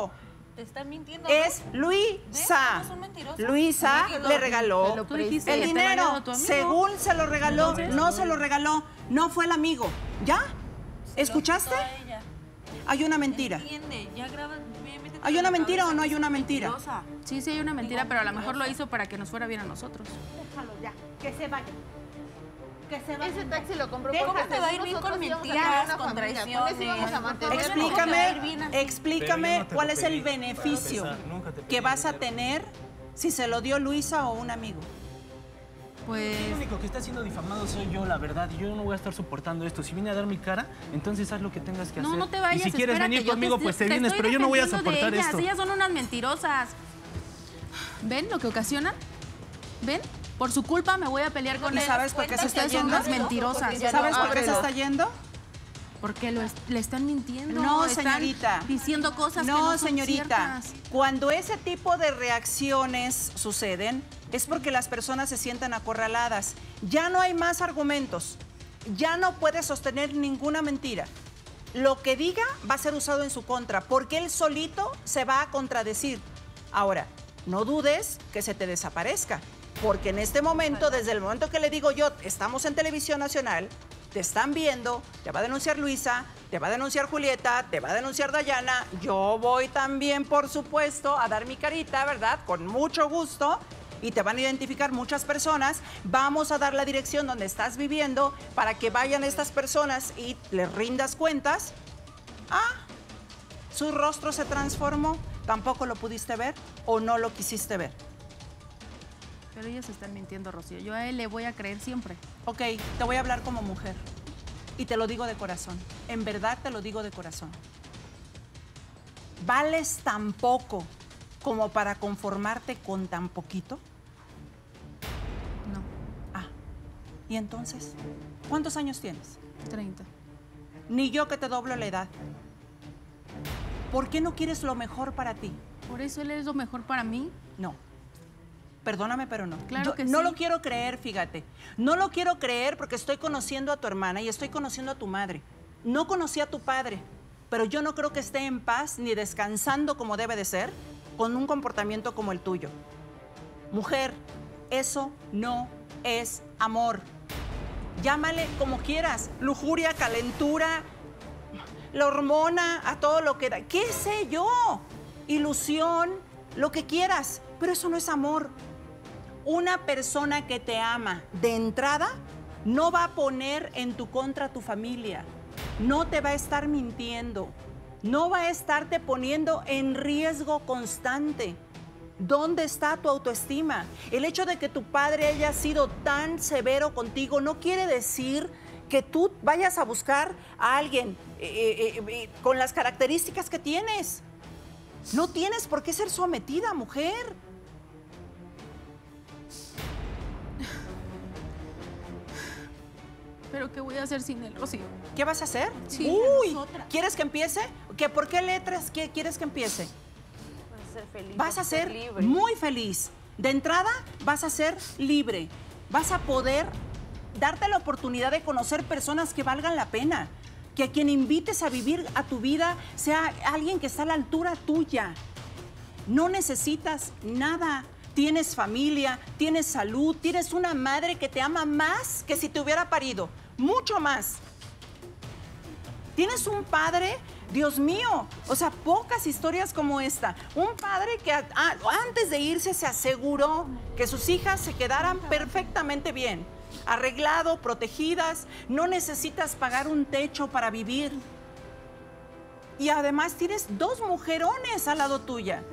Te están mintiendo. Es Luisa. ¿Ves? Son mentirosos. Luisa le regaló Tú dijiste el que te lo había dinero. dado tu amigo. Según se lo regaló, no se lo regaló. No fue el amigo. ¿Ya? ¿Escuchaste? A ella. Hay una mentira. Entiende, ya grabas. ¿Hay una mentira o no hay una mentira? Sí, sí hay una mentira, pero a lo mejor lo hizo para que nos fuera bien a nosotros. Déjalo ya, que se vaya. Que se vaya. Ese taxi lo compró ¿Cómo porque te va a ir bien nosotros con íbamos a mentiras, tener una con familia, traiciones? con eso íbamos a mantener. Explícame cuál es el beneficio que vas a tener si se lo dio Luisa o un amigo. Pues El único que está siendo difamado soy yo, la verdad. Y yo no voy a estar soportando esto. Si vine a dar mi cara, entonces haz lo que tengas que hacer. no te vayas, Y si quieres espérate, venir yo conmigo, pues te vienes, estoy pero yo no voy a defendiendo de soportar ellas. esto. Ellas son unas mentirosas. ¿Ven lo que ocasionan? ¿Ven? Por su culpa me voy a pelear con ¿Y él. sabes por qué se está Ustedes son yendo? unas mentirosas. ¿Sabes por qué se está yendo? Porque le están mintiendo. No, están señorita. diciendo cosas que No, no son señorita. ciertas. Cuando ese tipo de reacciones suceden, es porque las personas se sienten acorraladas. Ya no hay más argumentos. Ya no puede sostener ninguna mentira. Lo que diga va a ser usado en su contra, porque él solito se va a contradecir. Ahora, no dudes que se te desaparezca, porque en este momento, desde el momento que le digo yo, estamos en Televisión Nacional, te están viendo, te va a denunciar Luisa, te va a denunciar Julieta, te va a denunciar Dayana. Yo voy también, por supuesto, a dar mi carita, ¿verdad? Con mucho gusto. Y te van a identificar muchas personas. Vamos a dar la dirección donde estás viviendo para que vayan estas personas y les rindas cuentas. Ah, su rostro se transformó. ¿Tampoco lo pudiste ver o no lo quisiste ver? Pero ellas están mintiendo, Rocío. Yo a él le voy a creer siempre. Ok, te voy a hablar como mujer. Y te lo digo de corazón. En verdad te lo digo de corazón. ¿Vales tan poco como para conformarte con tan poquito? No, Ah, ¿y entonces? ¿Cuántos años tienes? 30. Ni yo que te doblo la edad. ¿Por qué no quieres lo mejor para ti? Por eso él es lo mejor para mí. No. Perdóname, pero no. Claro que no sí. lo quiero creer, fíjate. No lo quiero creer porque estoy conociendo a tu hermana y estoy conociendo a tu madre. No conocí a tu padre, pero yo no creo que esté en paz ni descansando como debe de ser con un comportamiento como el tuyo. Mujer, eso no es amor. Llámale como quieras, lujuria, calentura, la hormona, a todo lo que da. ¿Qué sé yo? Ilusión, lo que quieras, pero eso no es amor. Una persona que te ama de entrada no va a poner en tu contra a tu familia, no te va a estar mintiendo, no va a estarte poniendo en riesgo constante. ¿Dónde está tu autoestima? El hecho de que tu padre haya sido tan severo contigo no quiere decir que tú vayas a buscar a alguien con las características que tienes. No tienes por qué ser sometida, mujer. ¿Pero qué voy a hacer sin él, Rocío? ¿Qué vas a hacer? Sí, Uy, nosotras. ¿quieres que empiece? ¿Por qué letras quieres que empiece? Vas a ser feliz. Vas a ser libre. muy feliz. De entrada, vas a ser libre. Vas a poder darte la oportunidad de conocer personas que valgan la pena. Que a quien invites a vivir a tu vida sea alguien que está a la altura tuya. No necesitas nada. Tienes familia, tienes salud, tienes una madre que te ama más que si te hubiera parido. Mucho más. Tienes un padre, Dios mío, o sea, pocas historias como esta. Un padre que antes de irse se aseguró que sus hijas se quedaran perfectamente bien, arreglado, protegidas, no necesitas pagar un techo para vivir. Y además tienes 2 mujerones al lado tuya.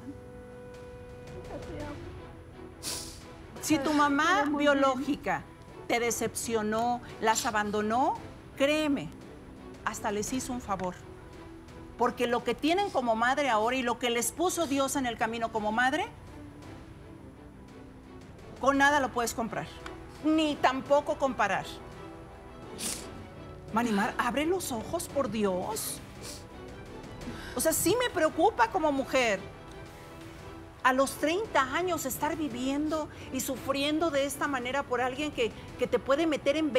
Si tu mamá biológica te decepcionó, las abandonó, créeme, hasta les hizo un favor. Porque lo que tienen como madre ahora y lo que les puso Dios en el camino como madre, con nada lo puedes comprar, ni tampoco comparar. Marimar, abre los ojos, por Dios. O sea, sí me preocupa como mujer. A los 30 años estar viviendo y sufriendo de esta manera por alguien que te puede meter en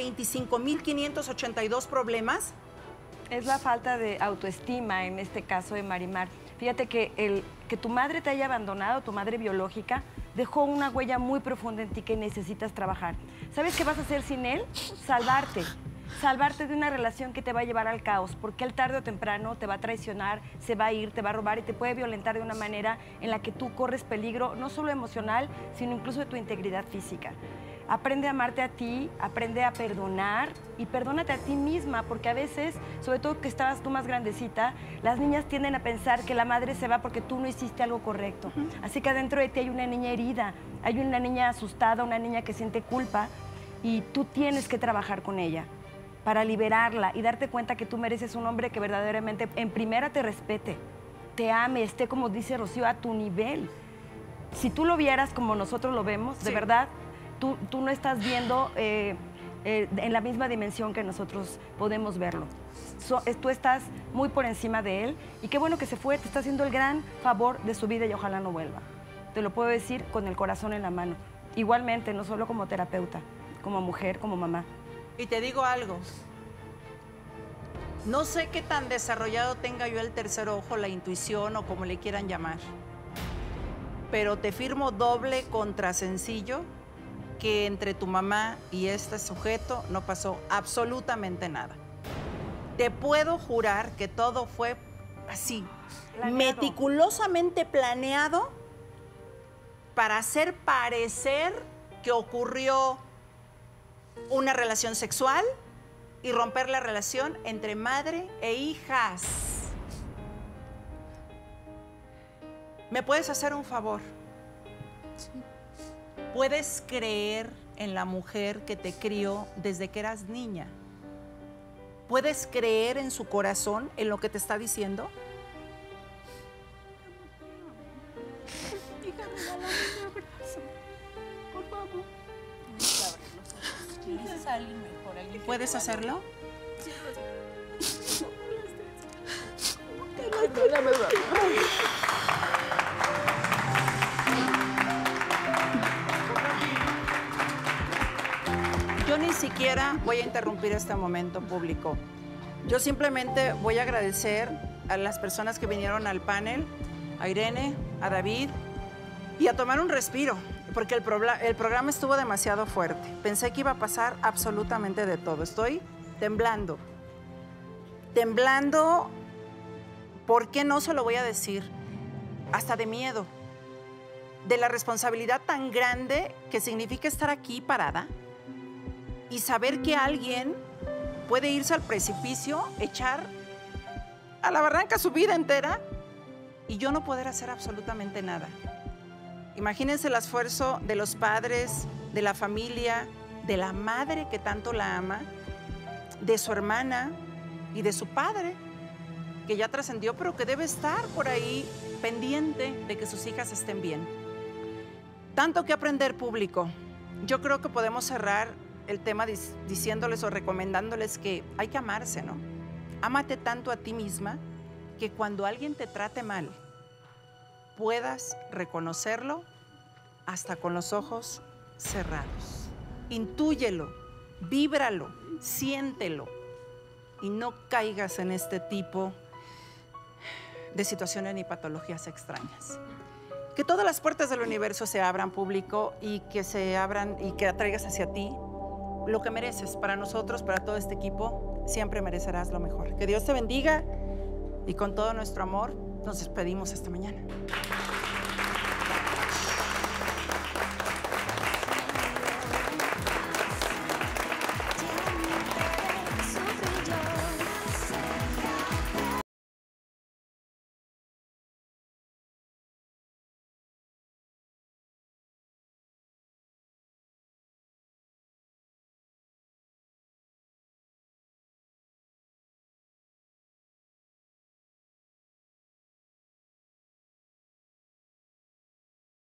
25,582 problemas. Es la falta de autoestima en este caso de Marimar. Fíjate que que tu madre te haya abandonado, tu madre biológica, dejó una huella muy profunda en ti que necesitas trabajar. ¿Sabes qué vas a hacer sin él? Salvarte. Salvarte de una relación que te va a llevar al caos, porque él tarde o temprano te va a traicionar, se va a ir, te va a robar y te puede violentar de una manera en la que tú corres peligro, no solo emocional, sino incluso de tu integridad física. Aprende a amarte a ti, aprende a perdonar y perdónate a ti misma, porque a veces, sobre todo que estabas tú más grandecita, las niñas tienden a pensar que la madre se va porque tú no hiciste algo correcto. Así que adentro de ti hay una niña herida, hay una niña asustada, una niña que siente culpa y tú tienes que trabajar con ella para liberarla y darte cuenta que tú mereces un hombre que verdaderamente en primera te respete, te ame, esté, como dice Rocío, a tu nivel. Si tú lo vieras como nosotros lo vemos, de verdad, tú no estás viendo en la misma dimensión que nosotros podemos verlo. Tú estás muy por encima de él y qué bueno que se fue, te está haciendo el gran favor de su vida y ojalá no vuelva. Te lo puedo decir con el corazón en la mano. Igualmente, no solo como terapeuta, como mujer, como mamá. Y te digo algo, no sé qué tan desarrollado tenga yo el tercer ojo, la intuición o como le quieran llamar, pero te firmo doble contra sencillo que entre tu mamá y este sujeto no pasó absolutamente nada. Te puedo jurar que todo fue así, meticulosamente planeado para hacer parecer que ocurrió una relación sexual y romper la relación entre madre e hijas. ¿Me puedes hacer un favor? Sí. ¿Puedes creer en la mujer que te crió desde que eras niña? ¿Puedes creer en su corazón, en lo que te está diciendo? ¿Puedes hacerlo? Yo ni siquiera voy a interrumpir este momento público. Yo simplemente voy a agradecer a las personas que vinieron al panel, a Irene, a David, y a tomar un respiro, porque el programa estuvo demasiado fuerte. Pensé que iba a pasar absolutamente de todo. Estoy temblando. Temblando, ¿por qué no se lo voy a decir? Hasta de miedo. De la responsabilidad tan grande que significa estar aquí parada y saber que alguien puede irse al precipicio, echar a la barranca su vida entera y yo no poder hacer absolutamente nada. Imagínense el esfuerzo de los padres, de la familia, de la madre que tanto la ama, de su hermana y de su padre, que ya trascendió, pero que debe estar por ahí pendiente de que sus hijas estén bien. Tanto que aprender, público. Yo creo que podemos cerrar el tema diciéndoles o recomendándoles que hay que amarse, ¿no? Ámate tanto a ti misma que cuando alguien te trate mal, puedas reconocerlo hasta con los ojos cerrados. Intúyelo, víbralo, siéntelo y no caigas en este tipo de situaciones ni patologías extrañas. Que todas las puertas del universo se abran, público, y que se abran y que atraigas hacia ti lo que mereces. Para nosotros, para todo este equipo, siempre merecerás lo mejor. Que Dios te bendiga y con todo nuestro amor nos despedimos esta mañana.